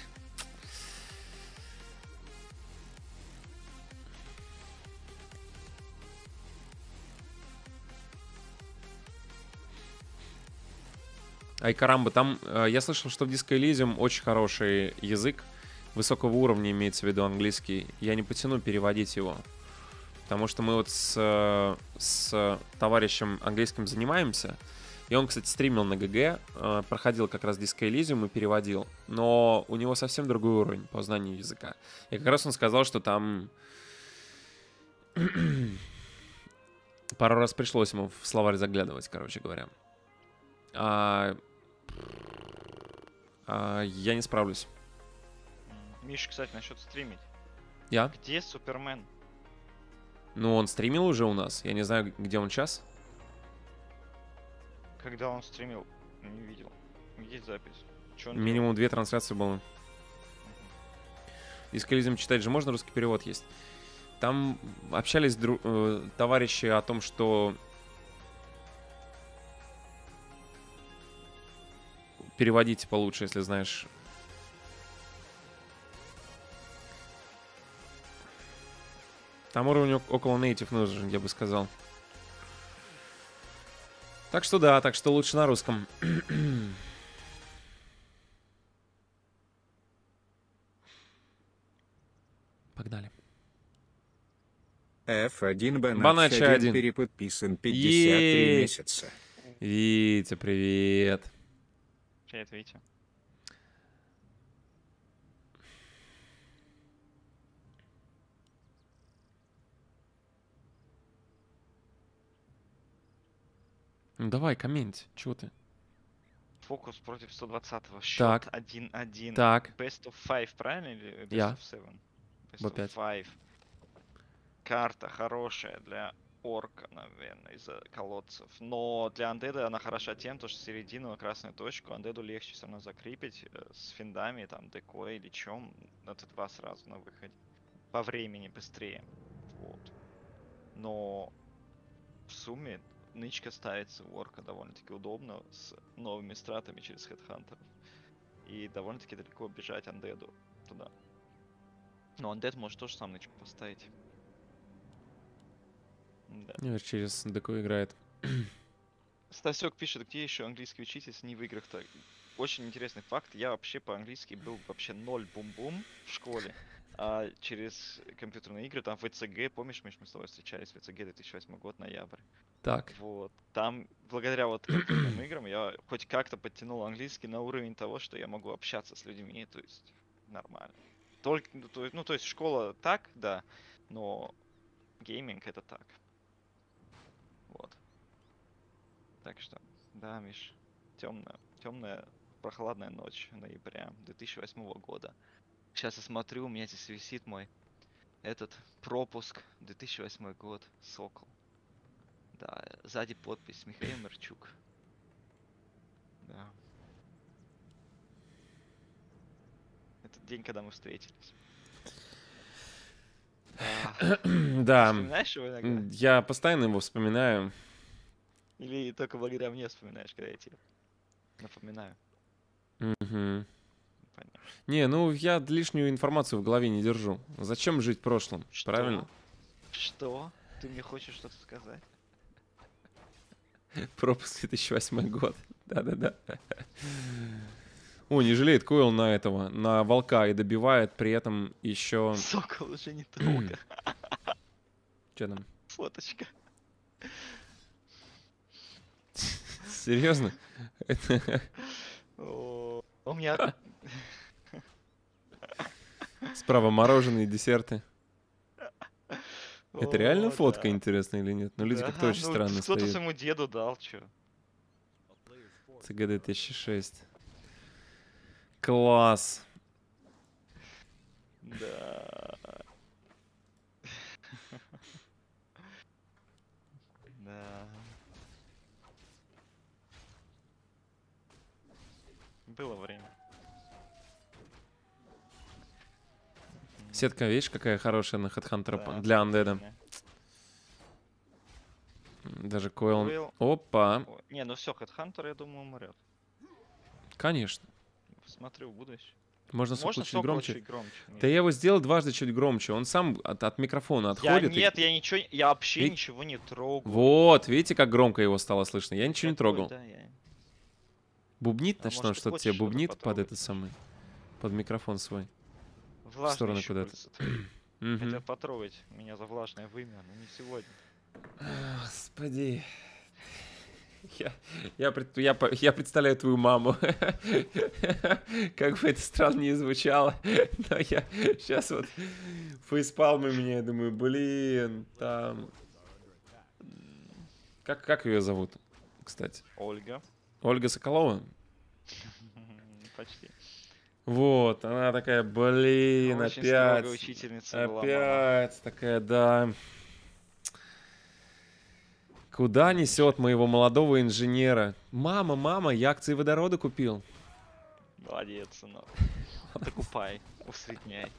Ай, карамба, там я слышал, что в Disco Elysium очень хороший язык. Высокого уровня имеется в виду английский. Я не потяну переводить его. Потому что мы вот с товарищем английским занимаемся. И он, кстати, стримил на ГГ, проходил как раз Disco Elysium и переводил. Но у него совсем другой уровень по знанию языка. И как раз он сказал, что там пару раз пришлось ему в словарь заглядывать, короче говоря. Я не справлюсь. Миша, кстати, насчет стримить. Я? Где Супермен? Ну, он стримил уже у нас. Я не знаю, где он сейчас. Когда он стримил? Не видел. Есть запись. Чё он Минимум 2 трансляции было. Disco Elysium читать же можно, русский перевод есть. Там общались товарищи о том, что переводить получше, если знаешь. Там уровень около native нужен, я бы сказал. Так что да, так что лучше на русском. Погнали. F1 Банач Банач 1 1. переподписан 53 Е-е-е. месяца. Витя, привет. Привет, Витя. Ну давай, коммент. Чего ты? Фокус против 120-го. Так. Счет 1-1. Так. Best of 5, правильно? Или Best Я. of 7? Best Б5. of 5. Карта хорошая для орка, наверное, из-за колодцев. Но для андеда она хороша тем, что середину, красную точку, андеду легче все равно закрепить с финдами, там, декой или чем. Это два сразу на выходе. По времени быстрее. Вот. Но в сумме нычка ставится у орка довольно-таки удобно с новыми стратами через хедхантеров. И довольно-таки далеко бежать андеду туда. Но андед может тоже сам нычку поставить. Да. Не, через деку играет. Стасек пишет, где еще английский учить, если не в играх-то. Очень интересный факт. Я вообще по-английски был вообще 0 бум-бум в школе. А через компьютерные игры, там в ВЦГ, помнишь, мы с тобой встречались в ВЦГ 2008 год, ноябрь. Так. Вот. Там, благодаря вот компьютерным играм, я хоть как-то подтянул английский на уровень того, что я могу общаться с людьми, то есть нормально. Только, то есть школа так, да, но гейминг это так. Вот. Так что, да, Миш, темная, прохладная ночь ноября 2008 года. Сейчас я смотрю, у меня здесь висит мой этот пропуск 2008 год, Сокол. Да, сзади подпись Михаил Мерчук. Да. Это день, когда мы встретились. Да. Вспоминаешь его иногда? Я постоянно его вспоминаю. Или только благодаря мне вспоминаешь, когда я тебе напоминаю? Мгм. Понятно. Не, ну я лишнюю информацию в голове не держу. Зачем жить прошлым? Что? Правильно? Что? Ты мне хочешь что-то сказать? Пропуск 2008 год. Да-да-да. О, не жалеет Койл на этого, на волка и добивает при этом еще... Сокол уже не трогай. Что там? Фоточка. Серьезно? О, у меня... Справа мороженые, десерты. Это реально О, фотка да. интересная или нет? Ну, люди Да, как-то очень ну, странно кто-то стоят. своему деду дал, чё. ЦГД 2006. Класс. Да. Да. Было время. Сетка, видишь, какая хорошая на Хедхантера Да, для андеда. стабильно. Даже Койл... Койл. Опа. О, не, ну все, Headhunter, я думаю, умрет. Конечно. Смотрю в будущее. Можно Сокол Можно чуть Сокола громче. чуть громче? Да я его сделал дважды чуть громче. Он сам от микрофона отходит. Нет, я ничего, я вообще Ведь- ничего не трогаю. Вот, видите, как громко его стало слышно. Я ничего не Какой, трогал. да, я- Бубнит, А значит, может, он ты что-то хочешь тебе что-то бубнит под потрогать? этот самый, под микрофон свой. Влажные сторону куда-то. щупальца твои. Мгм. Хотят потрогать меня за влажное вымя, но не сегодня. Господи. Я представляю твою маму. Как бы это странно не звучало. Но я сейчас вот фейспалм у меня, я думаю, блин, там... Как ее зовут, кстати? Ольга. Ольга Соколова? Почти. Вот, она такая, блин, Очень опять. строгая учительница была мама. Опять такая, да. Куда несет моего молодого инженера? Мама, мама, я акции водорода купил. Молодец, сынок. Докупай, усредняй.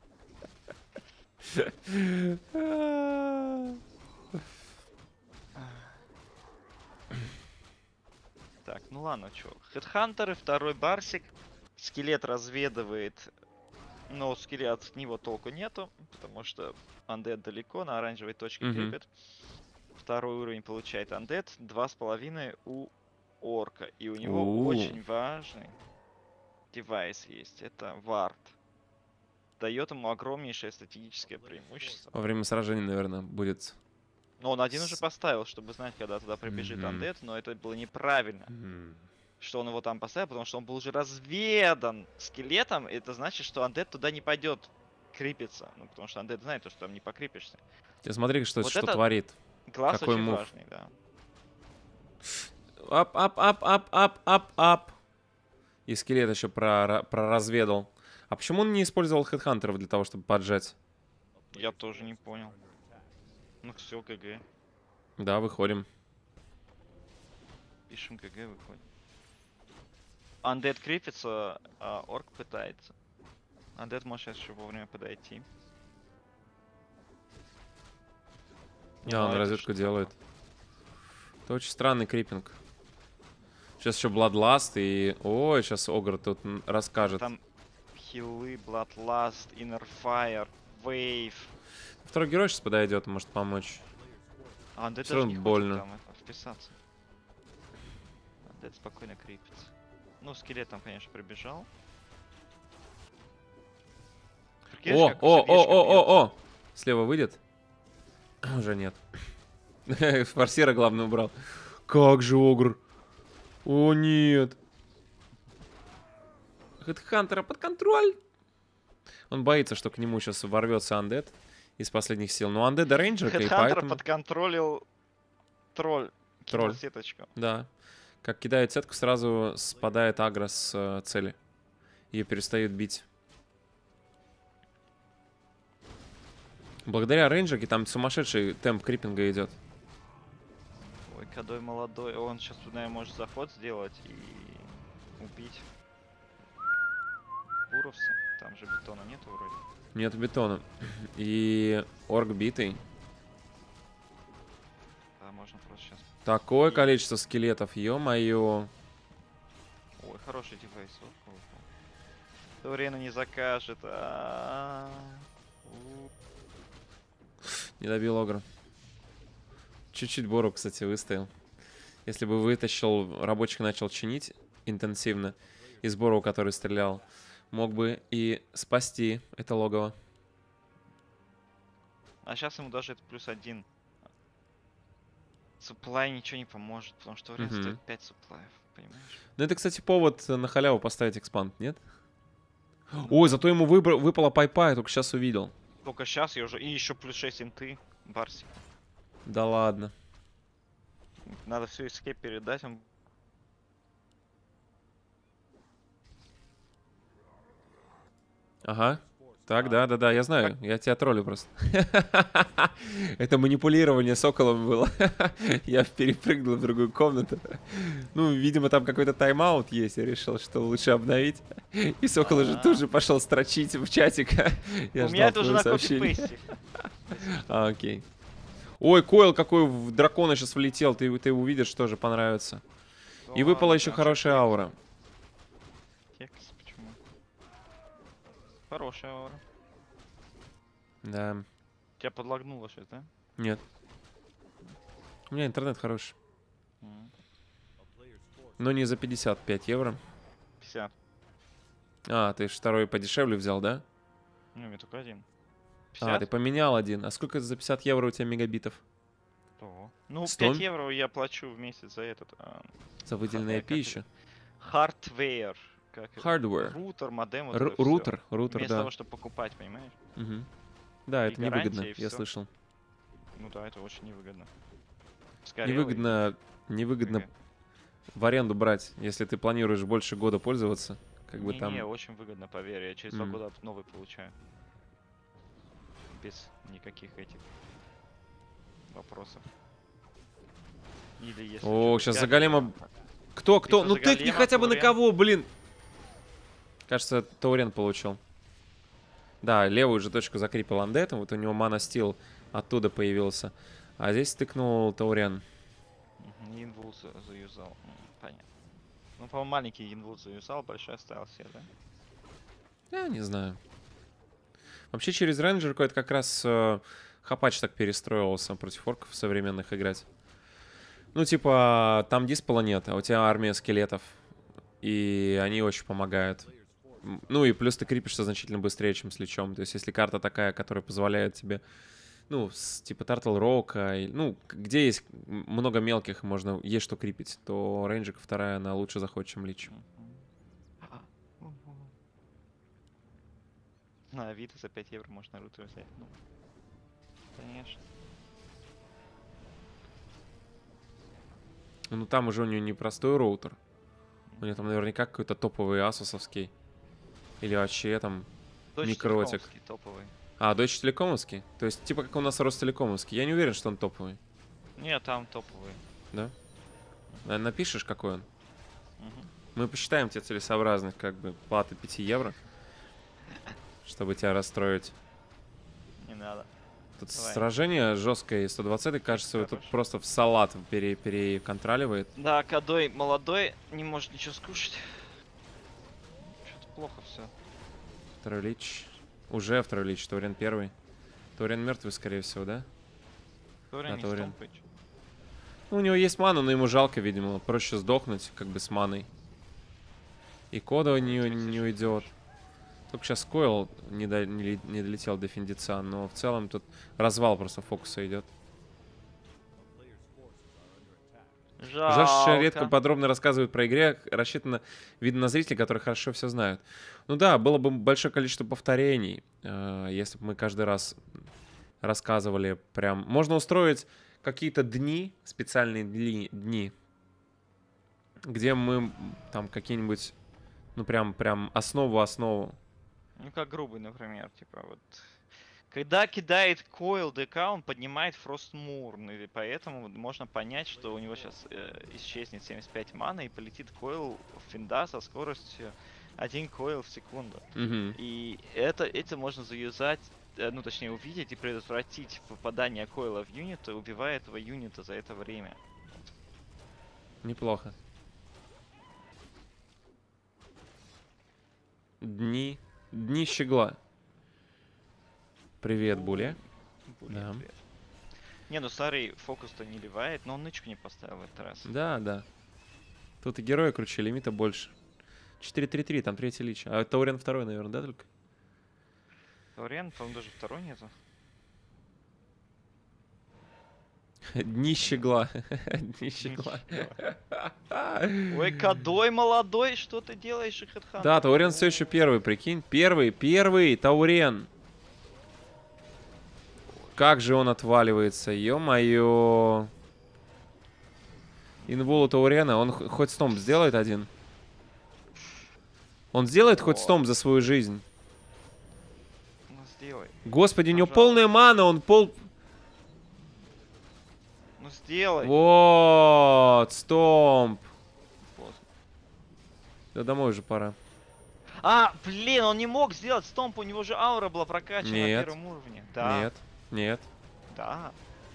Так, ну ладно, чё. Хедхантеры, второй барсик. Скелет разведывает. Но скелет от него толку нету, потому что андед далеко, на оранжевой точке Мгм. крепит. Второй уровень получает андед, 2,5 у орка. И у него У. очень важный девайс есть, это вард. Дает ему огромнейшее стратегическое преимущество. Во время сражения, наверное, будет... Но он один уже поставил, чтобы знать, когда туда прибежит Мгм. андед, но это было неправильно, М. что он его там поставил, потому что он был уже разведан скелетом, и это значит, что андед туда не пойдет крипиться. Ну, потому что андед знает, что там не покрипишься. Ты смотри, что Вот что это творит. Глаз Какой очень мув? важный, да. Ап, ап, ап, ап, ап, ап, ап. И скелет еще проразведал. А почему он не использовал хедхантеров для того, чтобы поджать? Я тоже не понял. Ну все, ГГ. Да, выходим. Пишем ГГ, выходит. Андед крипится, а орк пытается. Андед может сейчас еще вовремя подойти. А, он это разведку что делает. Это очень странный крипинг. Сейчас еще Bloodlust и... Ой, сейчас Огр тут расскажет. Там хилы, Bloodlust, Inner Fire, Wave. Второй герой сейчас подойдет, может помочь. А Андед Всё даже равно не больно. хочет там это, вписаться. Андед спокойно крипится. Ну, скелет там, конечно, прибежал. Прикинь, О, как о, о, сердечко о, бьёт. о, о! Слева выйдет? Уже нет. Форсера, главное, убрал. Как же Огр? О, нет. Хедхантера под контроль. Он боится, что к нему сейчас ворвется андед из последних сил. Но андеда рейнджерка, и Хедхантер поэтому... подконтролил тролль. Кинул Тролль. сеточку. Да. Как кидает сетку, сразу спадает агро с цели. Ее перестают бить. Благодаря рейнджерке там сумасшедший темп крипинга идет. Ой, Кадой молодой. Он сейчас, наверное, может заход сделать и убить Буровса. Там же бетона нету вроде. Нет бетона. И орк битый. Да, можно просто сейчас. Такое количество скелетов, ё-моё. Ой, хороший девайс. Турина не закажет. Не добил Огра. Чуть-чуть Бору, кстати, выстоял. Если бы вытащил, рабочих начал чинить интенсивно из Бору, который стрелял, мог бы и спасти это логово. А сейчас ему даже это +1. Суплай ничего не поможет, потому что время Мгм. стоит 5 суплаев, понимаешь? Ну это, кстати, повод на халяву поставить экспанд, нет? Ой, зато ему выпала пайпа, я только сейчас увидел. Только сейчас я уже... И еще +6 инты, Барси. Да ладно. Надо все эскейп передать, он... Ага. Так, да, я знаю. Я тебя троллю просто. Это манипулирование соколом было. Я перепрыгнул в другую комнату. Ну, видимо, там какой-то тайм-аут есть. Я решил, что лучше обновить. И сокол уже тут же пошел строчить в чатик. Я У меня ждал это уже твоего на сообщения. копипейсте. А, окей. Ой, Койл какой в дракона сейчас влетел. Ты увидишь, тоже понравится. И выпала еще хорошая аура. Текс, почему? Хорошая аура. Да. Тебя подлагнуло сейчас, да? Нет. У меня интернет хороший. М, Но не за 55 евро. 50. А, ты ж второй подешевле взял, да? Ну, у меня только один. А, ты 50? поменял один. А сколько за 50 евро у тебя мегабитов? Что? Ну, 5 Стом? евро я плачу в месяц за этот. За выделенные как это? пищи. Hardware. Как это? Hardware. Рутер, модем, вот это всё. Рутер, Вместо да. того, чтобы покупать, понимаешь? Мгм. Да, И это невыгодно, гарантия, и я всё. слышал. Ну да, это очень невыгодно. Сгорело, и Невыгодно ГГ. в аренду брать, если ты планируешь больше года пользоваться. Как бы Не, там... очень выгодно, поверь. Я через 2 Мгм. года новый получаю. Без никаких этих вопросов. Или если... О, чё-то сейчас за пятый, голема... да. Кто? Битва Ну за тыкни голема, хотя бы на Таурен. кого, блин! Кажется, Таурен получил. Да, левую же точку закрепил андетом, вот у него мана стил оттуда появился. А здесь тыкнул Таурен. Мгм, Инвул заюзал. Понятно. Ну, по-моему, маленький инвул заюзал, большой оставил себе, да? Я не знаю. Вообще через рейнджерку это как раз Хапач так перестроился против орков современных играть. Ну, типа, там диспела нет, а у тебя армия скелетов. И они очень помогают. Ну, и плюс ты крипишься значительно быстрее, чем с личом. То есть, если карта такая, которая позволяет тебе, ну, типа Turtle Rock, ну, где есть много мелких, можно, есть что крипить, то рейнджерка вторая, она лучше заходит, чем лич. На Авито за 5 евро можно рутер взять. Ну, конечно. Ну, там уже у нее не простой роутер. У нее там наверняка какой-то топовый асусовский. Или вообще там Дочь микротик. Телекомовский топовый. А, Deutsche Телекомовский? То есть, типа, как у нас Ростелекомовский. Я не уверен, что он топовый. Не, там топовый. Да? Напишешь, какой он? Мгм. Мы посчитаем тебе целесообразность, как бы, платы 5 евро. Чтобы тебя расстроить. Не надо. Тут Давай. сражение жесткое, и 120, кажется, вот тут Хорошо. просто в салат переконтроливает. Да, Кадой молодой, не может ничего скушать. Что-то плохо все. Второй лич. Уже второй лич, Таурен первый. Таурен мертвый, скорее всего, да? Торин не Таурен. стомпает. Ну, у него есть мана, но ему жалко, видимо. Проще сдохнуть, как бы, с маной. И кода не уйдет. Только сейчас Койл не долетел до Финдица, но в целом тут развал просто фокуса идет. Жаль, редко подробно рассказывают про игре, рассчитано, видно, на зрителей, которые хорошо все знают. Ну да, было бы большое количество повторений, если бы мы каждый раз рассказывали прям... Можно устроить какие-то дни, специальные дни, где мы там какие-нибудь, ну прям основу. Ну, как грубый, например, типа вот... Когда кидает Койл ДК, он поднимает Фростмурн, и поэтому можно понять, что у него сейчас исчезнет 75 маны и полетит Койл в Финда со скоростью 1 Койл в секунду. Мгм. И это можно заюзать, ну точнее увидеть и предотвратить попадание Койла в юнита, убивая этого юнита за это время. Неплохо. Дни щегла. Привет, Буля. Да. Привет. Не, ну старый фокус-то не ливает, но он нычку не поставил в этот раз. Да. Тут и герои круче, лимита больше. 4-3-3, там третий лич. А Таурен второй, наверное, да, только? Таурен, по-моему, даже второй нету. Дни щегла. Дни щегла. Ой, Кадой молодой, что ты делаешь, Хедхан? Да, Таурен все еще первый, прикинь. Первый, Таурен. Как же он отваливается, ё-моё. Инвулу Таурена, он хоть стомп сделает один? Он сделает хоть стомп за свою жизнь? Ну, сделай. Господи, у него Пожалуйста. полная мана, он Ну, сделай. Вот, стомп. Вот. Да домой уже пора. А, блин, он не мог сделать стомп, у него же аура была прокачана на Нет. первом уровне. Да. Нет. Да.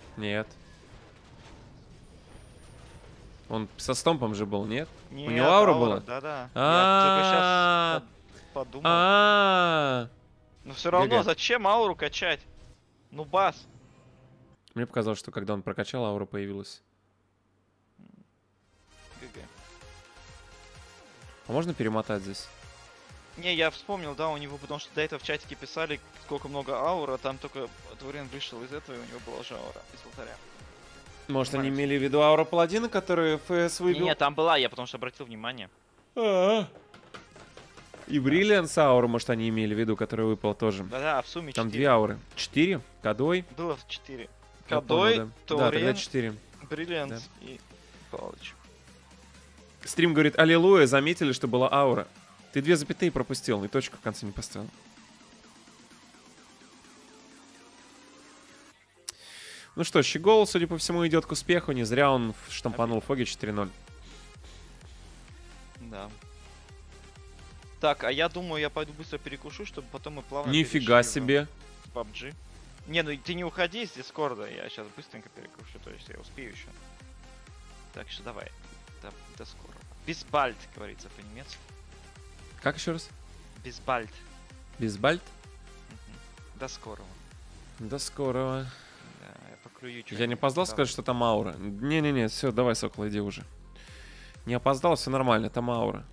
Он со стомпом же был, нет? Нет, У него аура была? Да-да. А-а-а. Я только сейчас подумал. А. Но все равно, ГГ. зачем ауру качать? Ну, бас. Мне показалось, что когда он прокачал, аура появилась. ГГ. А можно перемотать здесь? Не, я вспомнил, да, у него, потому что до этого в чатике писали, сколько много аура, там только Таурен вышел из этого, и у него была же аура из алтаря. Может, они Нормально. имели в виду ауру паладина, который ФС выбил? Не, там была, я потому что обратил внимание. А-а. И Бриллианс ауру, может, они имели в виду, который выпал тоже. Да-да, в сумме 4. Там 2 ауры. 4? Кадой? Было в 4. Я Кадой, понял, да. Да, тогда Таурен, 4. Бриллиант и Палыч. Стрим говорит, аллилуйя, заметили, что была аура. Ты 2 запятые пропустил, и точку в конце не поставил. Ну что, Щегол, судя по всему, идет к успеху. Не зря он штампанул Фоги 4-0. Да. Так, а я думаю, я пойду быстро перекушу, чтобы потом мы плавно Нифига перешли себе. в PUBG. Не, ну ты не уходи из Дискорда, я сейчас быстренько перекушу, то есть я успею еще. Так что давай, до скорого. Бисбальд, говорится по-немецки. Как еще раз? Бисбальд. Бисбальд? До скорого. До скорого. Да, я поклюю чё-нибудь. Я не опоздал сказать, что там аура? Не-не-не, все, давай, Сокол, иди уже. Не опоздал, все нормально, там аура.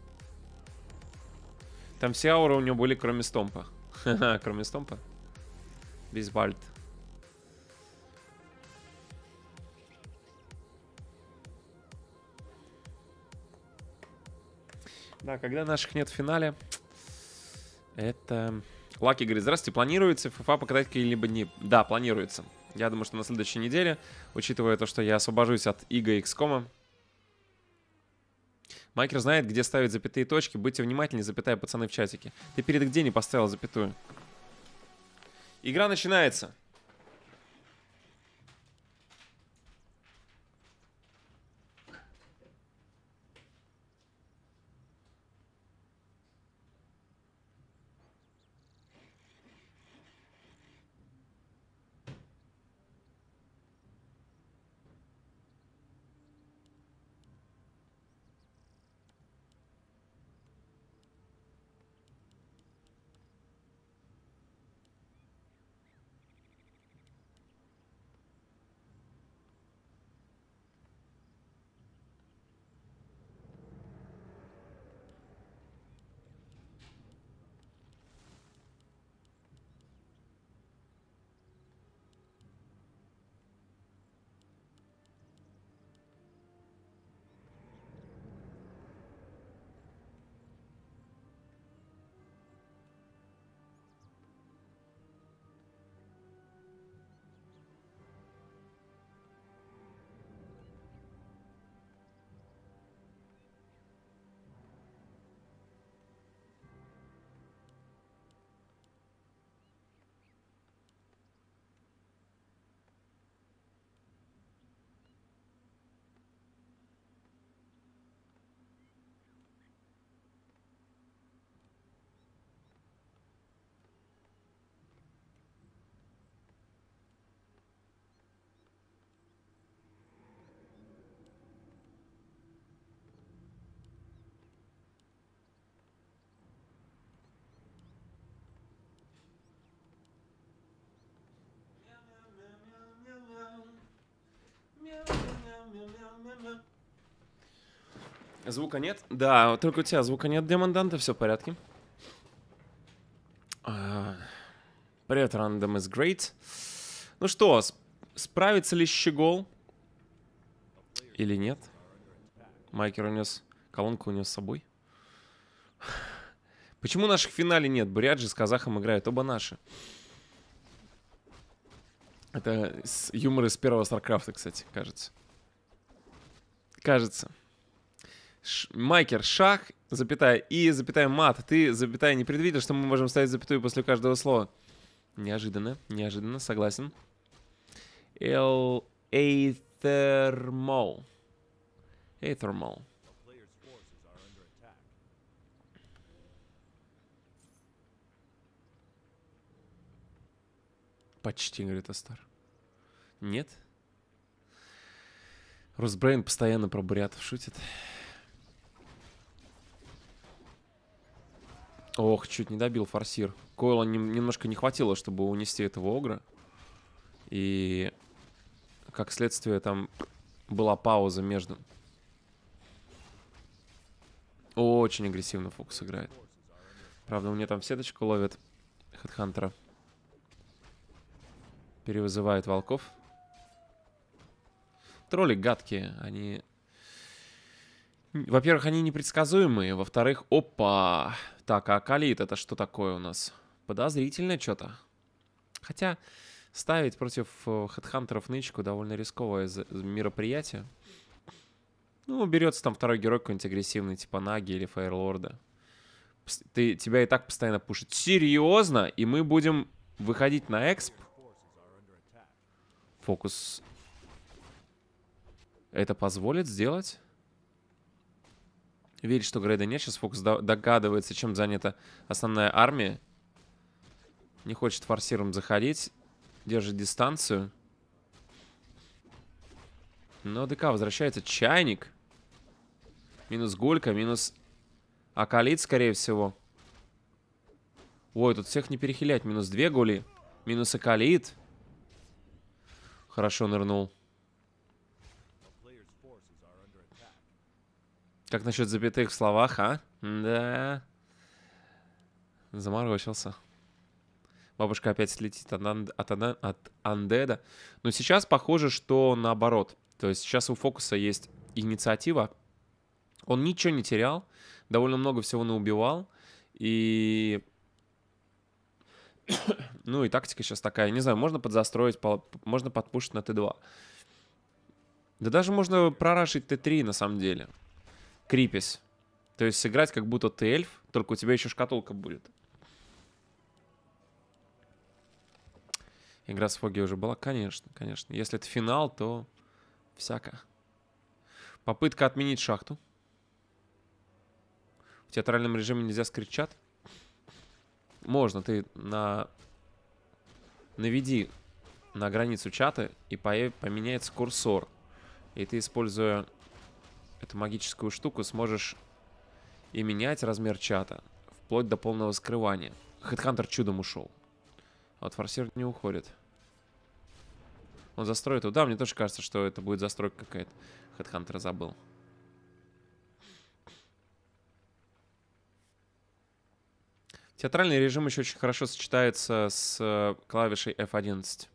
Там все ауры у него были, кроме Стомпа. Ха-ха, кроме Стомпа. Бисбальд. Да, когда наших нет в финале, это... Лаки говорит, здравствуйте, планируется FIFA покатать какие-либо дни? Да, планируется. Я думаю, что на следующей неделе, учитывая то, что я освобожусь от Ига XCOM. Майкер знает, где ставить запятые точки. Будьте внимательнее, запятая, пацаны, в чатике. Ты перед где не поставил запятую? Игра начинается. Звука нет? Да, только у тебя звука нет, Демон Данте, все в порядке. Привет, Random is great. Ну что, справится ли Щегол? Или нет? Майкер унес, колонку унес с собой. Почему наших в финале нет? Буряджи с казахом играют, оба наши. Это юмор из первого Старкрафта, кстати, кажется. Кажется. Майкер, шах, запятая, и запятая мат. Ты, запятая, не предвидел, что мы можем ставить запятую после каждого слова? Неожиданно, неожиданно, согласен. Эйтермол. Эйтермол. Почти, говорит Астар. Нет? Росбрейн постоянно про бурятов шутит. Ох, чуть не добил форсир. Койла немножко не хватило, чтобы унести этого огра. И как следствие там была пауза между. Очень агрессивно Фокус играет. Правда, у меня там в сеточку ловят Хедхантера. Перевызывает волков. тролли гадкие. Они... Во-первых, они непредсказуемые. Во-вторых, опа. Так, а Акалит это что такое у нас? Подозрительное что-то. Хотя ставить против хедхантеров нычку довольно рисковое мероприятие. Ну, берется там второй герой какой-нибудь агрессивный, типа Наги или Фейерлорда. Тебя и так постоянно пушит. Серьезно? И мы будем выходить на эксп? Фокус. Это позволит сделать? Видит, что грейда нет. Сейчас Фокус догадывается, чем занята основная армия. Не хочет форсиром заходить. Держит дистанцию. Но ДК возвращается. Чайник. Минус Гулька, минус Акалит, скорее всего. Ой, тут всех не перехилять. Минус 2 гули. Минус Акалит. Хорошо нырнул. Как насчет запятых в словах, а? Да. Заморочился. Бабушка опять слетит от андеда. Но сейчас похоже, что наоборот. То есть сейчас у Фокуса есть инициатива. Он ничего не терял. Довольно много всего наубивал. И... ну и тактика сейчас такая. Не знаю, можно подзастроить, можно подпушить на Т2. Да даже можно прорашить Т3 на самом деле. Крипись. То есть сыграть как будто ты эльф, только у тебя еще шкатулка будет. Игра с Фоги уже была? Конечно, конечно. Если это финал, то всяко. Попытка отменить шахту. В театральном режиме нельзя скрыть чат? Можно, ты наведи на границу чата, и поменяется курсор. И ты, используя эту магическую штуку, сможешь и менять размер чата, вплоть до полного скрывания. Хедхантер чудом ушел. А вот форсир не уходит. Он застроит его. Да, мне тоже кажется, что это будет застройка какая-то. Хедхантера забыл. Театральный режим еще очень хорошо сочетается с клавишей F11.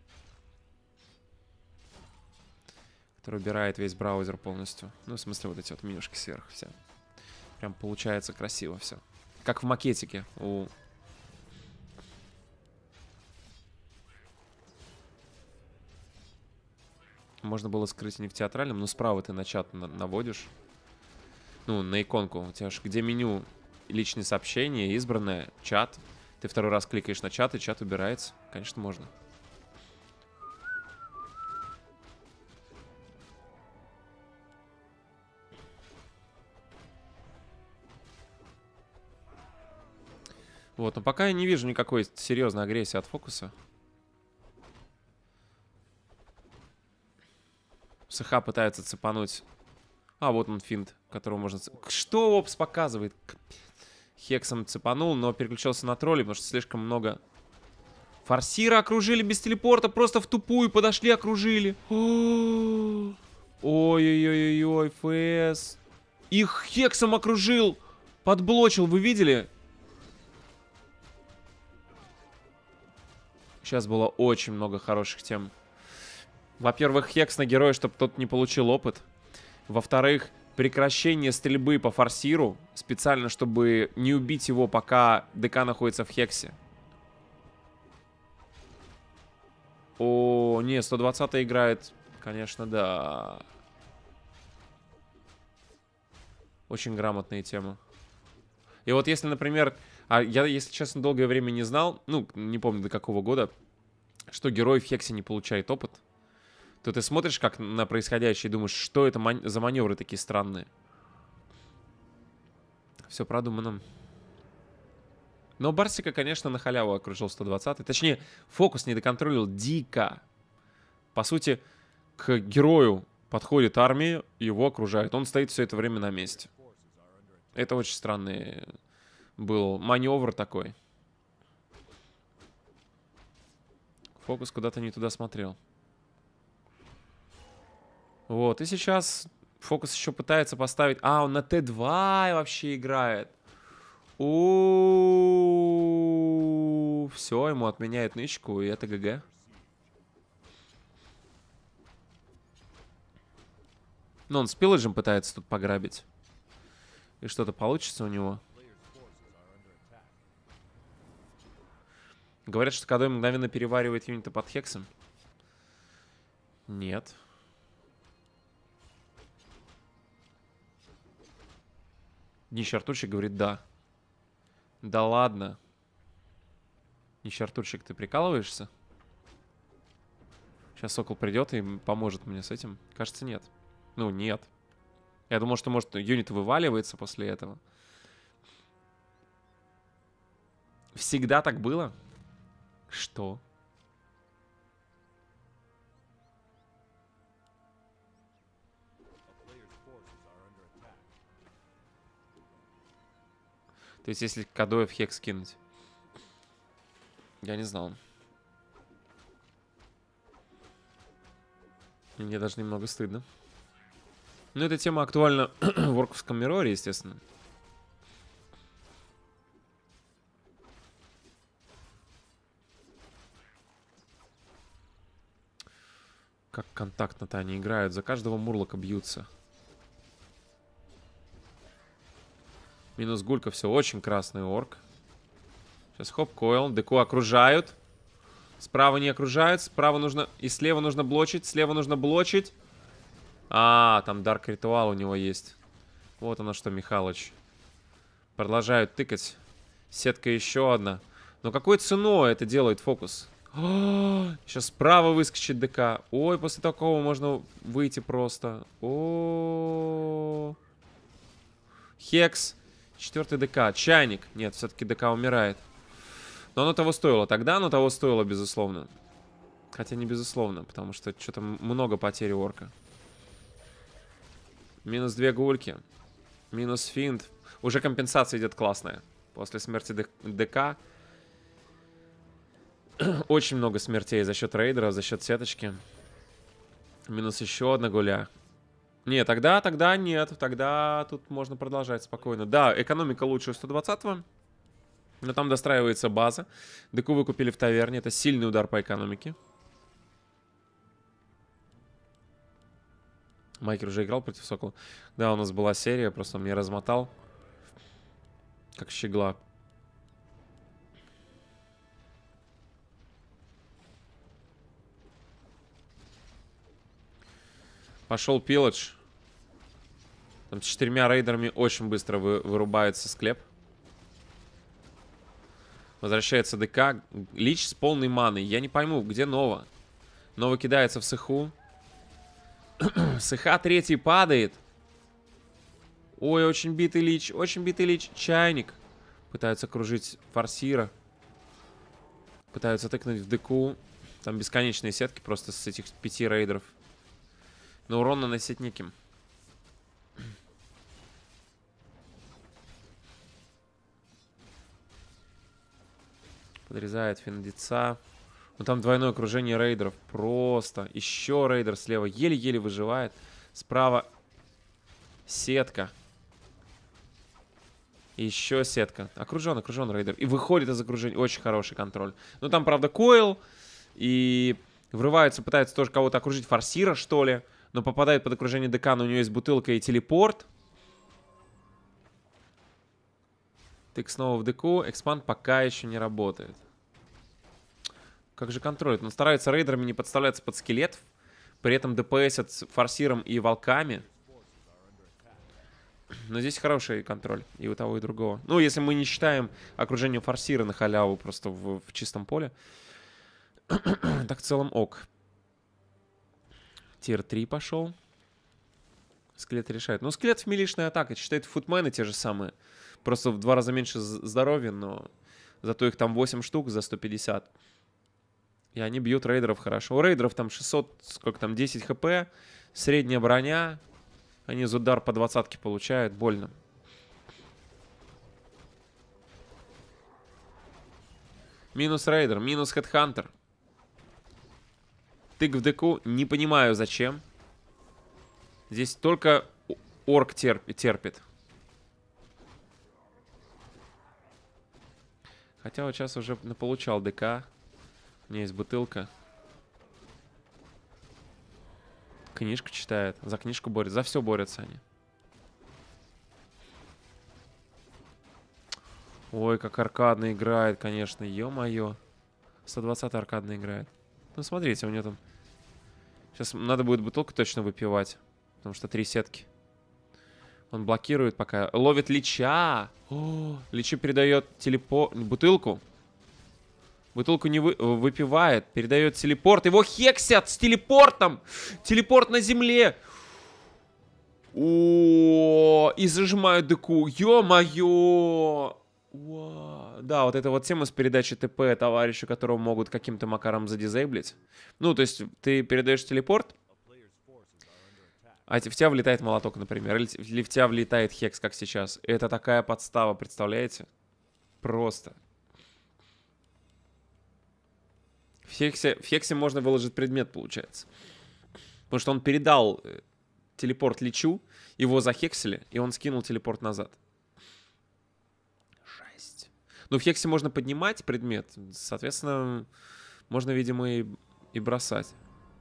Который убирает весь браузер полностью. Ну, в смысле, вот эти вот менюшки сверху все. Прям получается красиво все. Как в макетике у... Можно было скрыть не в театральном, но справа ты на чат наводишь. Ну, на иконку. У тебя же где меню личные сообщения, избранное, чат. Ты второй раз кликаешь на чат, и чат убирается. Конечно, можно. Вот, но пока я не вижу никакой серьезной агрессии от Фокуса. СХ пытается цепануть. А, вот он финт, которого можно... Что Опс показывает? Хексом цепанул, но переключился на тролли, потому что слишком много... Форсира окружили без телепорта, просто в тупую подошли, окружили. Ой-ой-ой-ой, ФС. Их Хексом окружил, подблочил, вы видели? Сейчас было очень много хороших тем. Во-первых, Хекс на героя, чтобы тот не получил опыт. Во-вторых, прекращение стрельбы по форсиру. Специально, чтобы не убить его, пока ДК находится в Хексе. О, не, 120 играет. Конечно, да. Очень грамотные темы. И вот если, например... А я, если честно, долгое время не знал, ну, не помню до какого года, что герой в Хексе не получает опыт, то ты смотришь как на происходящее и думаешь, что это за маневры такие странные. Все продумано. Но Барсика, конечно, на халяву окружил 120-й. Точнее, Фокус не доконтролил дико. По сути, к герою подходит армия, его окружает. Он стоит все это время на месте. Это очень странный был маневр такой. Фокус куда-то не туда смотрел. Вот, и сейчас Фокус еще пытается поставить... А, он на Т2 вообще играет. Все, ему отменяет нычку, и это ГГ. Ну, он с пилледжем пытается тут пограбить. И что-то получится у него. Говорят, что Кадой мгновенно переваривает юниты под хексом. Нет. Нищий Артурчик говорит да. Да ладно. Нищий Артурчик, ты прикалываешься? Сейчас Сокол придет и поможет мне с этим. Кажется, нет. Ну, нет. Я думал, что, может, юнит вываливается после этого. Всегда так было? Что? То есть, если Кадоев хекс кинуть. Я не знал. Мне даже немного стыдно. Но эта тема актуальна в Орковском Мироре, естественно. Как контактно-то они играют. За каждого мурлока бьются. Минус гулька. Все, очень красный орк. Сейчас хоп, койл. Деку окружают. Справа не окружают. Справа нужно... И слева нужно блочить. Слева нужно блочить. А, там Дарк Ритуал у него есть. Вот оно что, Михалыч. Продолжают тыкать. Сетка еще одна. Но какой ценой это делает фокус? Сейчас справа выскочит ДК. Ой, после такого можно выйти просто. О, Хекс. 4-й ДК. Чайник. Нет, все-таки ДК умирает. Но оно того стоило. Тогда оно того стоило, безусловно. Хотя не безусловно, потому что что-то много потерь у орка. Минус 2 гульки. Минус финт. Уже компенсация идет классная. После смерти ДК. Очень много смертей за счет рейдера, за счет сеточки. Минус еще одна гуля. Не, тогда нет. Тогда тут можно продолжать спокойно. Да, экономика лучше у 120-го. Но там достраивается база. ДК вы купили в таверне. Это сильный удар по экономике. Майкер уже играл против Сокола. Да, у нас была серия. Просто он меня размотал. Как щегла. Пошел пилотж. Там с 4 рейдерами очень быстро вырубается склеп. Возвращается ДК. Лич с полной маной. Я не пойму, где Нова? Нова кидается в Сыху. Сыха 3 падает. Ой, очень битый Лич. Очень битый Лич. Чайник. Пытаются кружить форсира. Пытаются тыкнуть в ДК. Там бесконечные сетки просто с этих 5 рейдеров. Но урон наносить неким. Подрезает Финдица. Ну там двойное окружение рейдеров. Просто. Еще рейдер слева. Еле-еле выживает. Справа сетка. Еще сетка. Окружен рейдер. И выходит из окружения. Очень хороший контроль. Ну там, правда, койл. И врываются, пытаются тоже кого-то окружить. Форсира, что ли. Но попадает под окружение ДК, но у него есть бутылка и телепорт. Тык снова в ДК. Экспанд пока еще не работает. Как же контролит? Он старается рейдерами не подставляться под скелетов. При этом ДПСят с форсиром и волками. Но здесь хороший контроль. И у того, и другого. Ну, если мы не считаем окружение форсира на халяву просто в чистом поле. Так в целом ок. Тир 3 пошел. Скелет решает. Ну, скелет в милишная атака. Считает футмены те же самые. Просто в 2 раза меньше здоровья, но зато их там 8 штук за 150. И они бьют рейдеров хорошо. У рейдеров там 600, сколько там, 10 хп. Средняя броня. Они за удар по 20-ке получают. Больно. Минус рейдер, минус хедхантер. Тык в ДК. Не понимаю, зачем. Здесь только орк терпит. Хотя вот сейчас уже получал ДК. У меня есть бутылка. Книжку читает. За книжку борется. За все борются они. Ой, как аркадно играет, конечно. Ё-моё. 120 аркадно играет. Ну, смотрите, у него там... Сейчас надо будет бутылку точно выпивать. Потому что 3 сетки. Он блокирует пока. Ловит лича. О, личи передает бутылку. Бутылку не выпивает. Передает телепорт. Его хексят с телепортом. Телепорт на земле. О, и зажимают ДК. Ё-моё. Да, вот эта вот тема с передачей ТП товарищу, которого могут каким-то макаром задизейблить. Ну, то есть ты передаешь телепорт, а в тебя влетает молоток, например. Или в тебя влетает хекс, как сейчас. Это такая подстава, представляете? Просто. В хексе можно выложить предмет, получается. Потому что он передал телепорт личу, его захексили, и он скинул телепорт назад. Жесть. Ну, в хексе можно поднимать предмет, соответственно, можно, видимо, и бросать.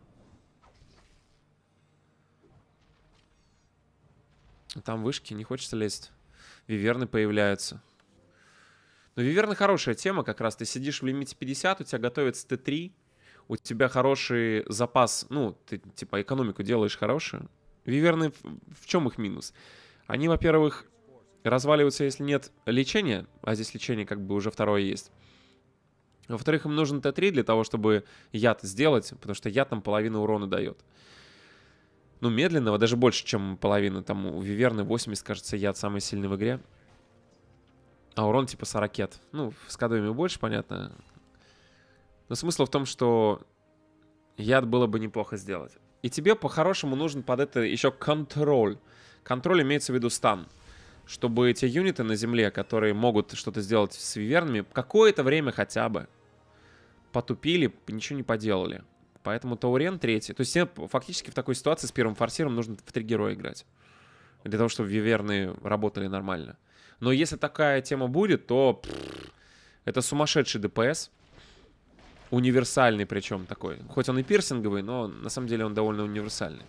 Там вышки, не хочется лезть. Виверны появляются. Но виверны хорошая тема как раз. Ты сидишь в лимите 50, у тебя готовится Т3, у тебя хороший запас, ну, ты типа экономику делаешь хорошую. Виверны, в чем их минус? Они, во-первых, разваливаются, если нет лечения, а здесь лечение как бы уже второе есть. Во-вторых, им нужен Т3 для того, чтобы яд сделать, потому что яд там половину урона дает. Ну, медленного, даже больше, чем половина. Там у Виверны 80, кажется, яд самый сильный в игре. А урон типа 40. Ну, с кадовыми больше, понятно. Но смысл в том, что яд было бы неплохо сделать. И тебе по-хорошему нужен под это еще контроль. Контроль имеется в виду стан. Чтобы эти юниты на земле, которые могут что-то сделать с вивернами, какое-то время хотя бы потупили, ничего не поделали. Поэтому Таурен третий. То есть тебе фактически в такой ситуации с первым форсиром нужно в 3 героя играть. Для того, чтобы виверны работали нормально. Но если такая тема будет, то это сумасшедший ДПС. Универсальный причем такой. Хоть он и пирсинговый, но на самом деле он довольно универсальный.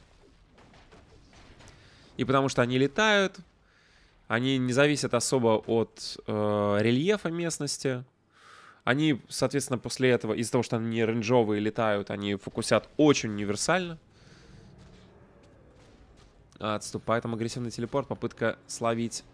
И потому что они летают, они не зависят особо от рельефа местности. Они, соответственно, после этого, из-за того, что они рейнджовые летают, они фокусят очень универсально. Отступ. Поэтому агрессивный телепорт, попытка словить.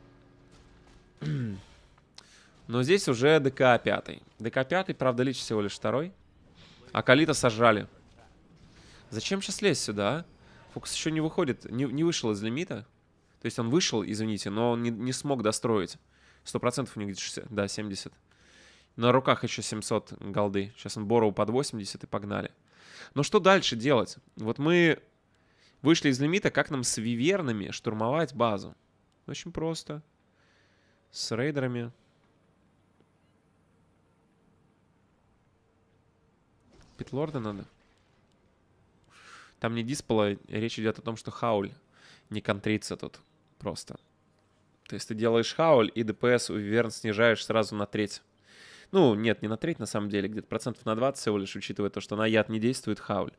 Но здесь уже ДК 5. ДК 5, правда, лич всего лишь 2. А Калита сожрали. Зачем сейчас лезть сюда, а? Фокус еще не выходит, не вышел из лимита. То есть он вышел, извините, но он не смог достроить. 100% у них где-то 60, да, 70. На руках еще 700 голды. Сейчас он Борроу под 80 и погнали. Но что дальше делать? Вот мы вышли из лимита. Как нам с вивернами штурмовать базу? Очень просто. С рейдерами. Питлорда надо. Там не диспола. Речь идет о том, что хауль не контрится тут. Просто. То есть ты делаешь хауль, и ДПС у виверн снижаешь сразу на треть. Ну, нет, не на треть, на самом деле. Где-то процентов на 20 всего лишь, учитывая то, что на яд не действует хауль.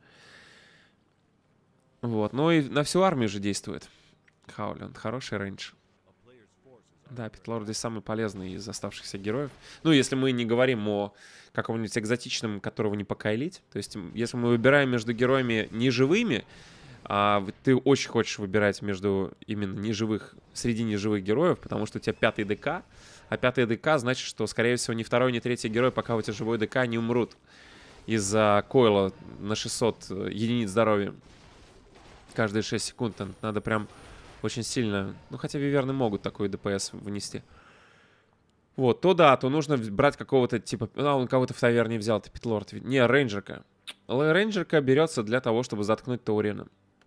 Вот. Ну и на всю армию же действует хауль. Он хороший рейндж. Да, Питлорд здесь самый полезный из оставшихся героев. Ну, если мы не говорим о каком-нибудь экзотичном, которого не покайлить. То есть, если мы выбираем между героями неживыми, а ты очень хочешь выбирать между именно неживых, среди неживых героев, потому что у тебя 5-й ДК, а 5-й ДК значит, что, скорее всего, ни 2-й, ни 3-й герой, пока у тебя живой ДК, не умрут из-за койла на 600 единиц здоровья. Каждые 6 секунд. Надо прям очень сильно... Ну, хотя виверны могут такой ДПС вынести. Вот, то да, то нужно брать какого-то типа... А, он кого-то в таверне взял, это Питлорд. Не, рейнджерка. Рейнджерка берется для того, чтобы заткнуть Таурена.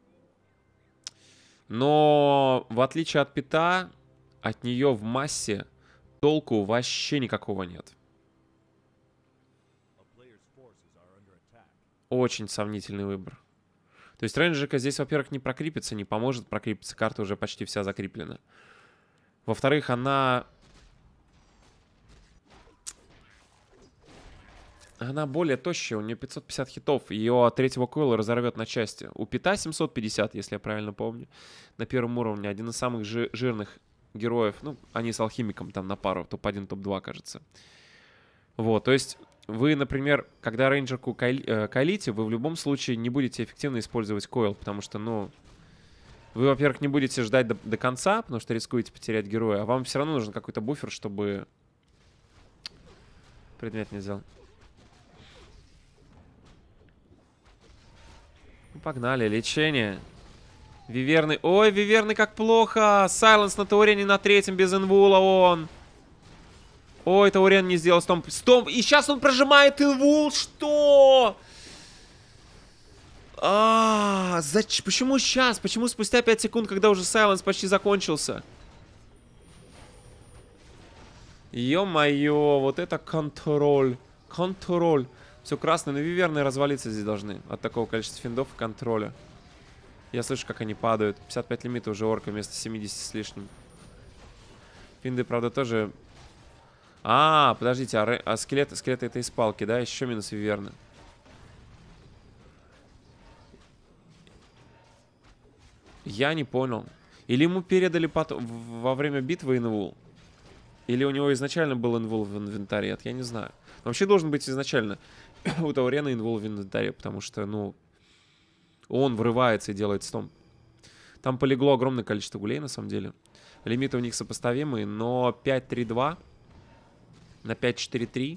Но, в отличие от Пита, от нее в массе толку вообще никакого нет. Очень сомнительный выбор. То есть рейнджерка здесь, во-первых, не прокрипится, не поможет прокрипиться. Карта уже почти вся закреплена. Во-вторых, она... Она более тощая, у нее 550 хитов. Ее от третьего койла разорвет на части. У Пита 750, если я правильно помню. На первом уровне. Один из самых жирных героев. Ну, они с алхимиком там на пару. Топ-1, топ-2, кажется. Вот, то есть вы, например, когда рейнджерку кайлите, вы в любом случае не будете эффективно использовать койл. Потому что, ну... Вы, во-первых, не будете ждать до конца, потому что рискуете потерять героя. А вам все равно нужен какой-то буфер, чтобы... Предмет не взял. Ну, погнали, лечение. Виверны. Ой, Виверны, как плохо. Сайленс на Таурене на третьем без инвула он. Ой, Таурен не сделал стомп. Стомп. И сейчас он прожимает инвул. Что? Почему сейчас? Почему спустя 5 секунд, когда уже Сайленс почти закончился? Ё-моё, вот это контроль. Контроль. Все красные, но Виверны развалиться здесь должны. От такого количества финдов и контроля. Я слышу, как они падают. 55 лимита уже орка вместо 70 с лишним. Финды, правда, тоже... Подождите, скелеты это из палки, да? Еще минус Виверны. Я не понял. Или ему передали во время битвы инвул? Или у него изначально был инвул в инвентаре? Я не знаю. Но вообще должен быть изначально у Таурена инвул в инвентаре, потому что, ну, он врывается и делает стомп. Там полегло огромное количество гулей, на самом деле. Лимиты у них сопоставимые, но 5-3-2 на 5-4-3.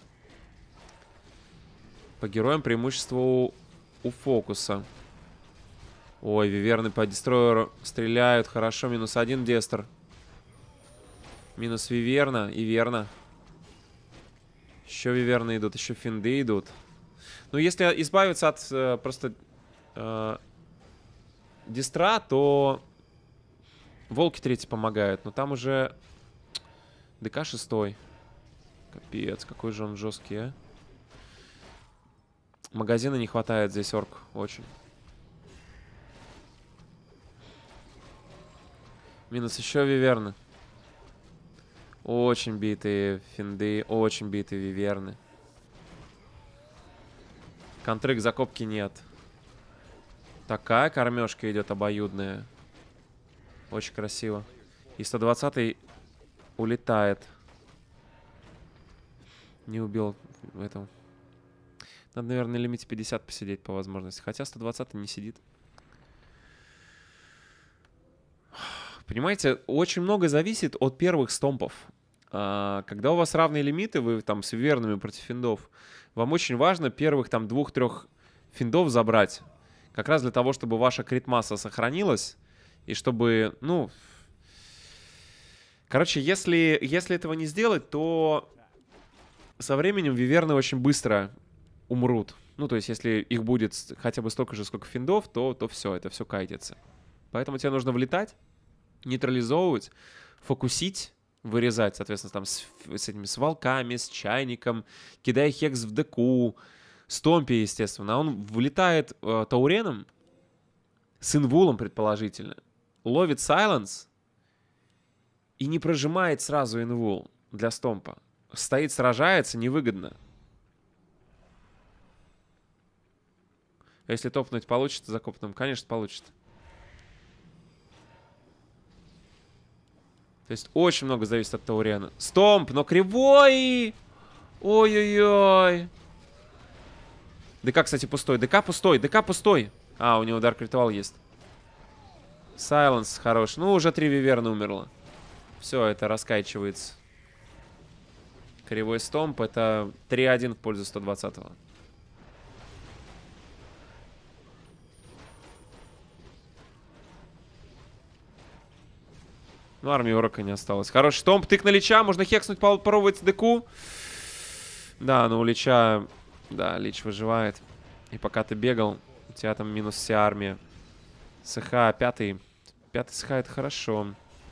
По героям преимущество у фокуса. Ой, Виверны по дестройеру стреляют. Хорошо, -1 дестр. Минус Виверна и Верна. Еще Виверны идут, еще финды идут. Ну, если избавиться от просто дистра, то волки третий помогают. Но там уже ДК 6. Капец, какой же он жесткий, а. Магазина не хватает здесь, орк, очень. Минус еще Виверны. Очень битые финды, очень битые Виверны. Контрык закопки нет. Такая кормежка идет обоюдная. Очень красиво. И 120-й улетает. Не убил этого. Надо, наверное, на лимите 50 посидеть по возможности. Хотя 120-й не сидит. Понимаете, очень много зависит от первых стомпов. Когда у вас равные лимиты, вы там с вивернами против финдов, вам очень важно первых там 2-3 финдов забрать. Как раз для того, чтобы ваша крит-масса сохранилась. И чтобы, ну... Короче, если этого не сделать, то со временем виверны очень быстро умрут. Ну, то есть, если их будет хотя бы столько же, сколько финдов, то все, это все кайтится. Поэтому тебе нужно влетать, нейтрализовывать, фокусить, вырезать, соответственно, там с волками, с чайником, кидая хекс в ДК, стомпе, естественно. А он влетает Тауреном с инвулом, предположительно, ловит сайленс и не прожимает сразу инвул для стомпа. Стоит, сражается, невыгодно. Если топнуть получится за копным, конечно, получится. То есть очень много зависит от Таурена. Стомп, но кривой! Ой-ой-ой. ДК, кстати, пустой. ДК пустой, ДК пустой. У него Дарк Ритуал есть. Сайленс хорош. Ну, уже 3 виверны умерло. Все, это раскачивается. Кривой стомп. Это 3-1 в пользу 120-го. Ну, армии урока не осталось. Хороший стомп. Тык на Лича. Можно хекснуть, попробовать ДК. Да, но у Лича... Да, Лич выживает. И пока ты бегал, у тебя там минус вся армия. СХ 5. 5 СХ это хорошо.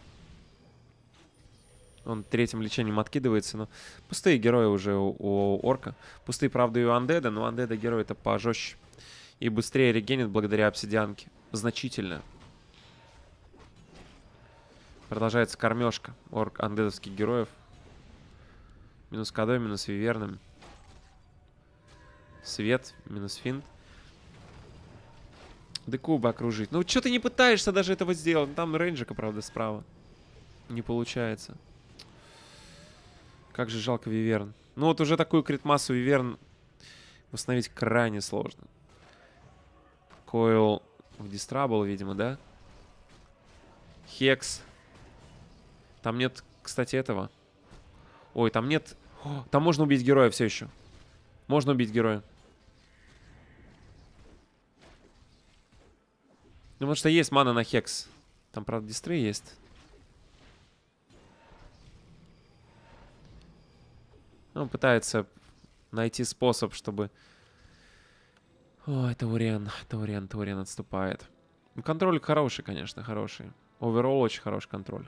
Он третьим лечением откидывается, но... Пустые герои уже у орка. Пустые, правда, и у андеда, но андеда герой это пожестче. И быстрее регенит благодаря обсидианке. Значительно. Продолжается кормежка андедовских героев. Минус кадой, минус виверным. Свет, минус финт. ДК бы окружить. Ну, что ты не пытаешься даже этого сделать? Там рейнджика, правда, справа. Не получается. Как же жалко Виверн. Ну, вот уже такую крит-массу Виверн восстановить крайне сложно. Койл в дистрабл, видимо, да? Хекс. Там нет, кстати, этого. Ой, там нет... О, там можно убить героя все еще. Можно убить героя. Ну, потому что есть мана на Хекс. Там, правда, дистры есть. Он пытается найти способ, чтобы... Ой, Таурен отступает. Ну, контроль хороший, конечно, хороший. Оверолл очень хороший контроль.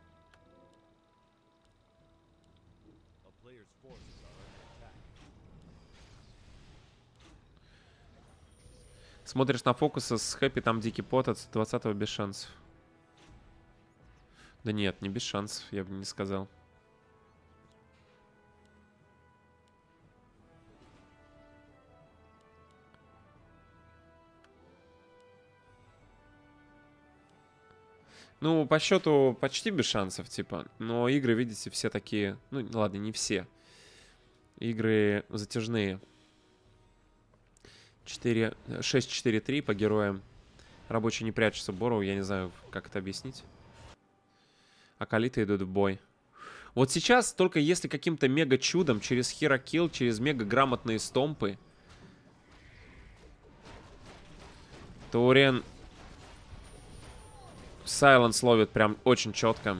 Смотришь на фокусы с Хэппи, там дикий пот от 20-го без шансов. Да нет, не без шансов, я бы не сказал. Ну, по счету почти без шансов, типа. Но игры, видите, все такие... Ну, ладно, не все. Игры затяжные. 6-4-3 по героям. Рабочий не прячется. Борроу, я не знаю, как это объяснить. Акалиты идут в бой. Вот сейчас, только если каким-то мега-чудом, через херокилл, через мега-грамотные стомпы, Таурен Сайленс ловит прям очень четко.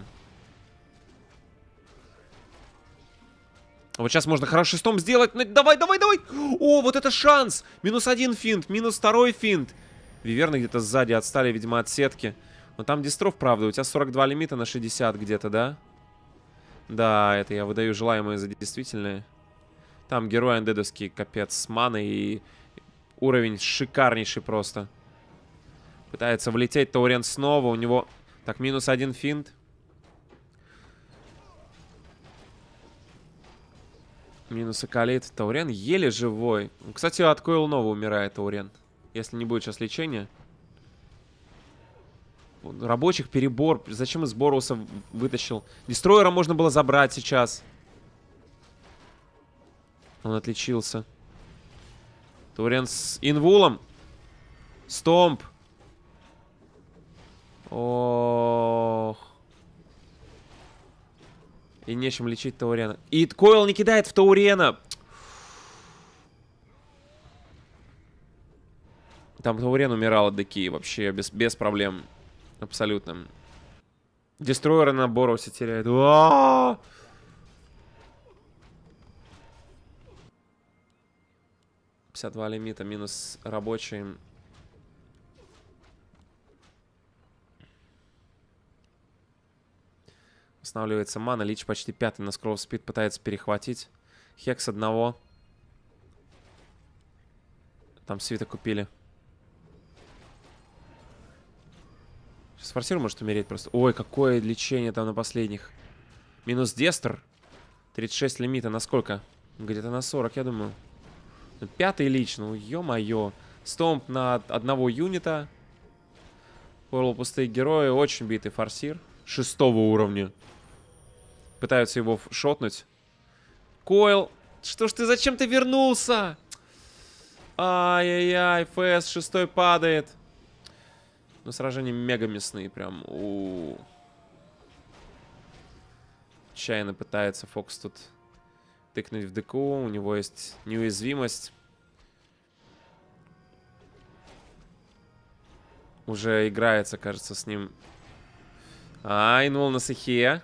Вот сейчас можно хороший стомп сделать. Давай, давай, давай! О, вот это шанс! Минус один финт, минус второй финт. Виверны где-то сзади отстали, видимо, от сетки. Но там дистров, правда. У тебя 42 лимита на 60 где-то, да? Да, это я выдаю желаемое за действительное. Там герой андедовский, капец, с маной. И уровень шикарнейший просто. Пытается влететь Таурен снова. У него... Так, минус один финт. Минус Акалит. Таурен еле живой. Кстати, от Койл Нова умирает Таурен. Если не будет сейчас лечения. Рабочих перебор. Зачем из Боруса вытащил? Дестройера можно было забрать сейчас. Он отличился. Таурен с инвулом. Стомп. Ох. И нечем лечить Таурена. И Койл не кидает в Таурена. Там Таурен умирал от ДК вообще без проблем. Абсолютно. Дестройера на Борусе теряет. 52 лимита минус рабочий. Восстанавливается мана. Лич почти пятый на скролл спид пытается перехватить. Хекс одного. Там свиток купили. Сейчас форсир может умереть просто. Ой, какое лечение там на последних. Минус Дестр. 36 лимита. На сколько? Где-то на 40, я думаю. Пятый лич. Ну, ё-моё. Стомп на одного юнита. Койл пустые герои. Очень битый форсир. 6-го уровня. Пытаются его шотнуть. Койл. Что ж ты, зачем ты вернулся? Ай-яй-яй. ФС 6 падает. Ну, сражения мега мясные прям. Отчаянно пытается Фокс тут тыкнуть в ДК. У него есть неуязвимость. Уже играется, кажется, с ним. Инвул на Сахе.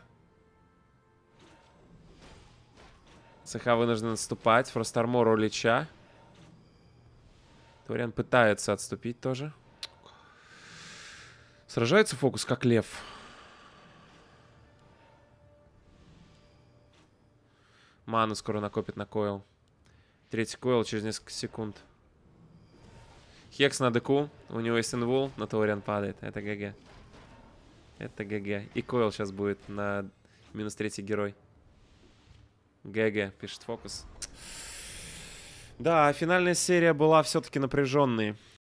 Саха вынужден отступать. Фростармор у Лича. Таурен пытается отступить тоже. Сражается Фокус как лев. Ману скоро накопит на Койл. Третий Койл через несколько секунд. Хекс на ДК. У него есть инвул, но Таурен падает. Это ГГ. Это ГГ. И Койл сейчас будет на минус третий герой. ГГ, пишет Фокус. Да, финальная серия была все-таки напряженной.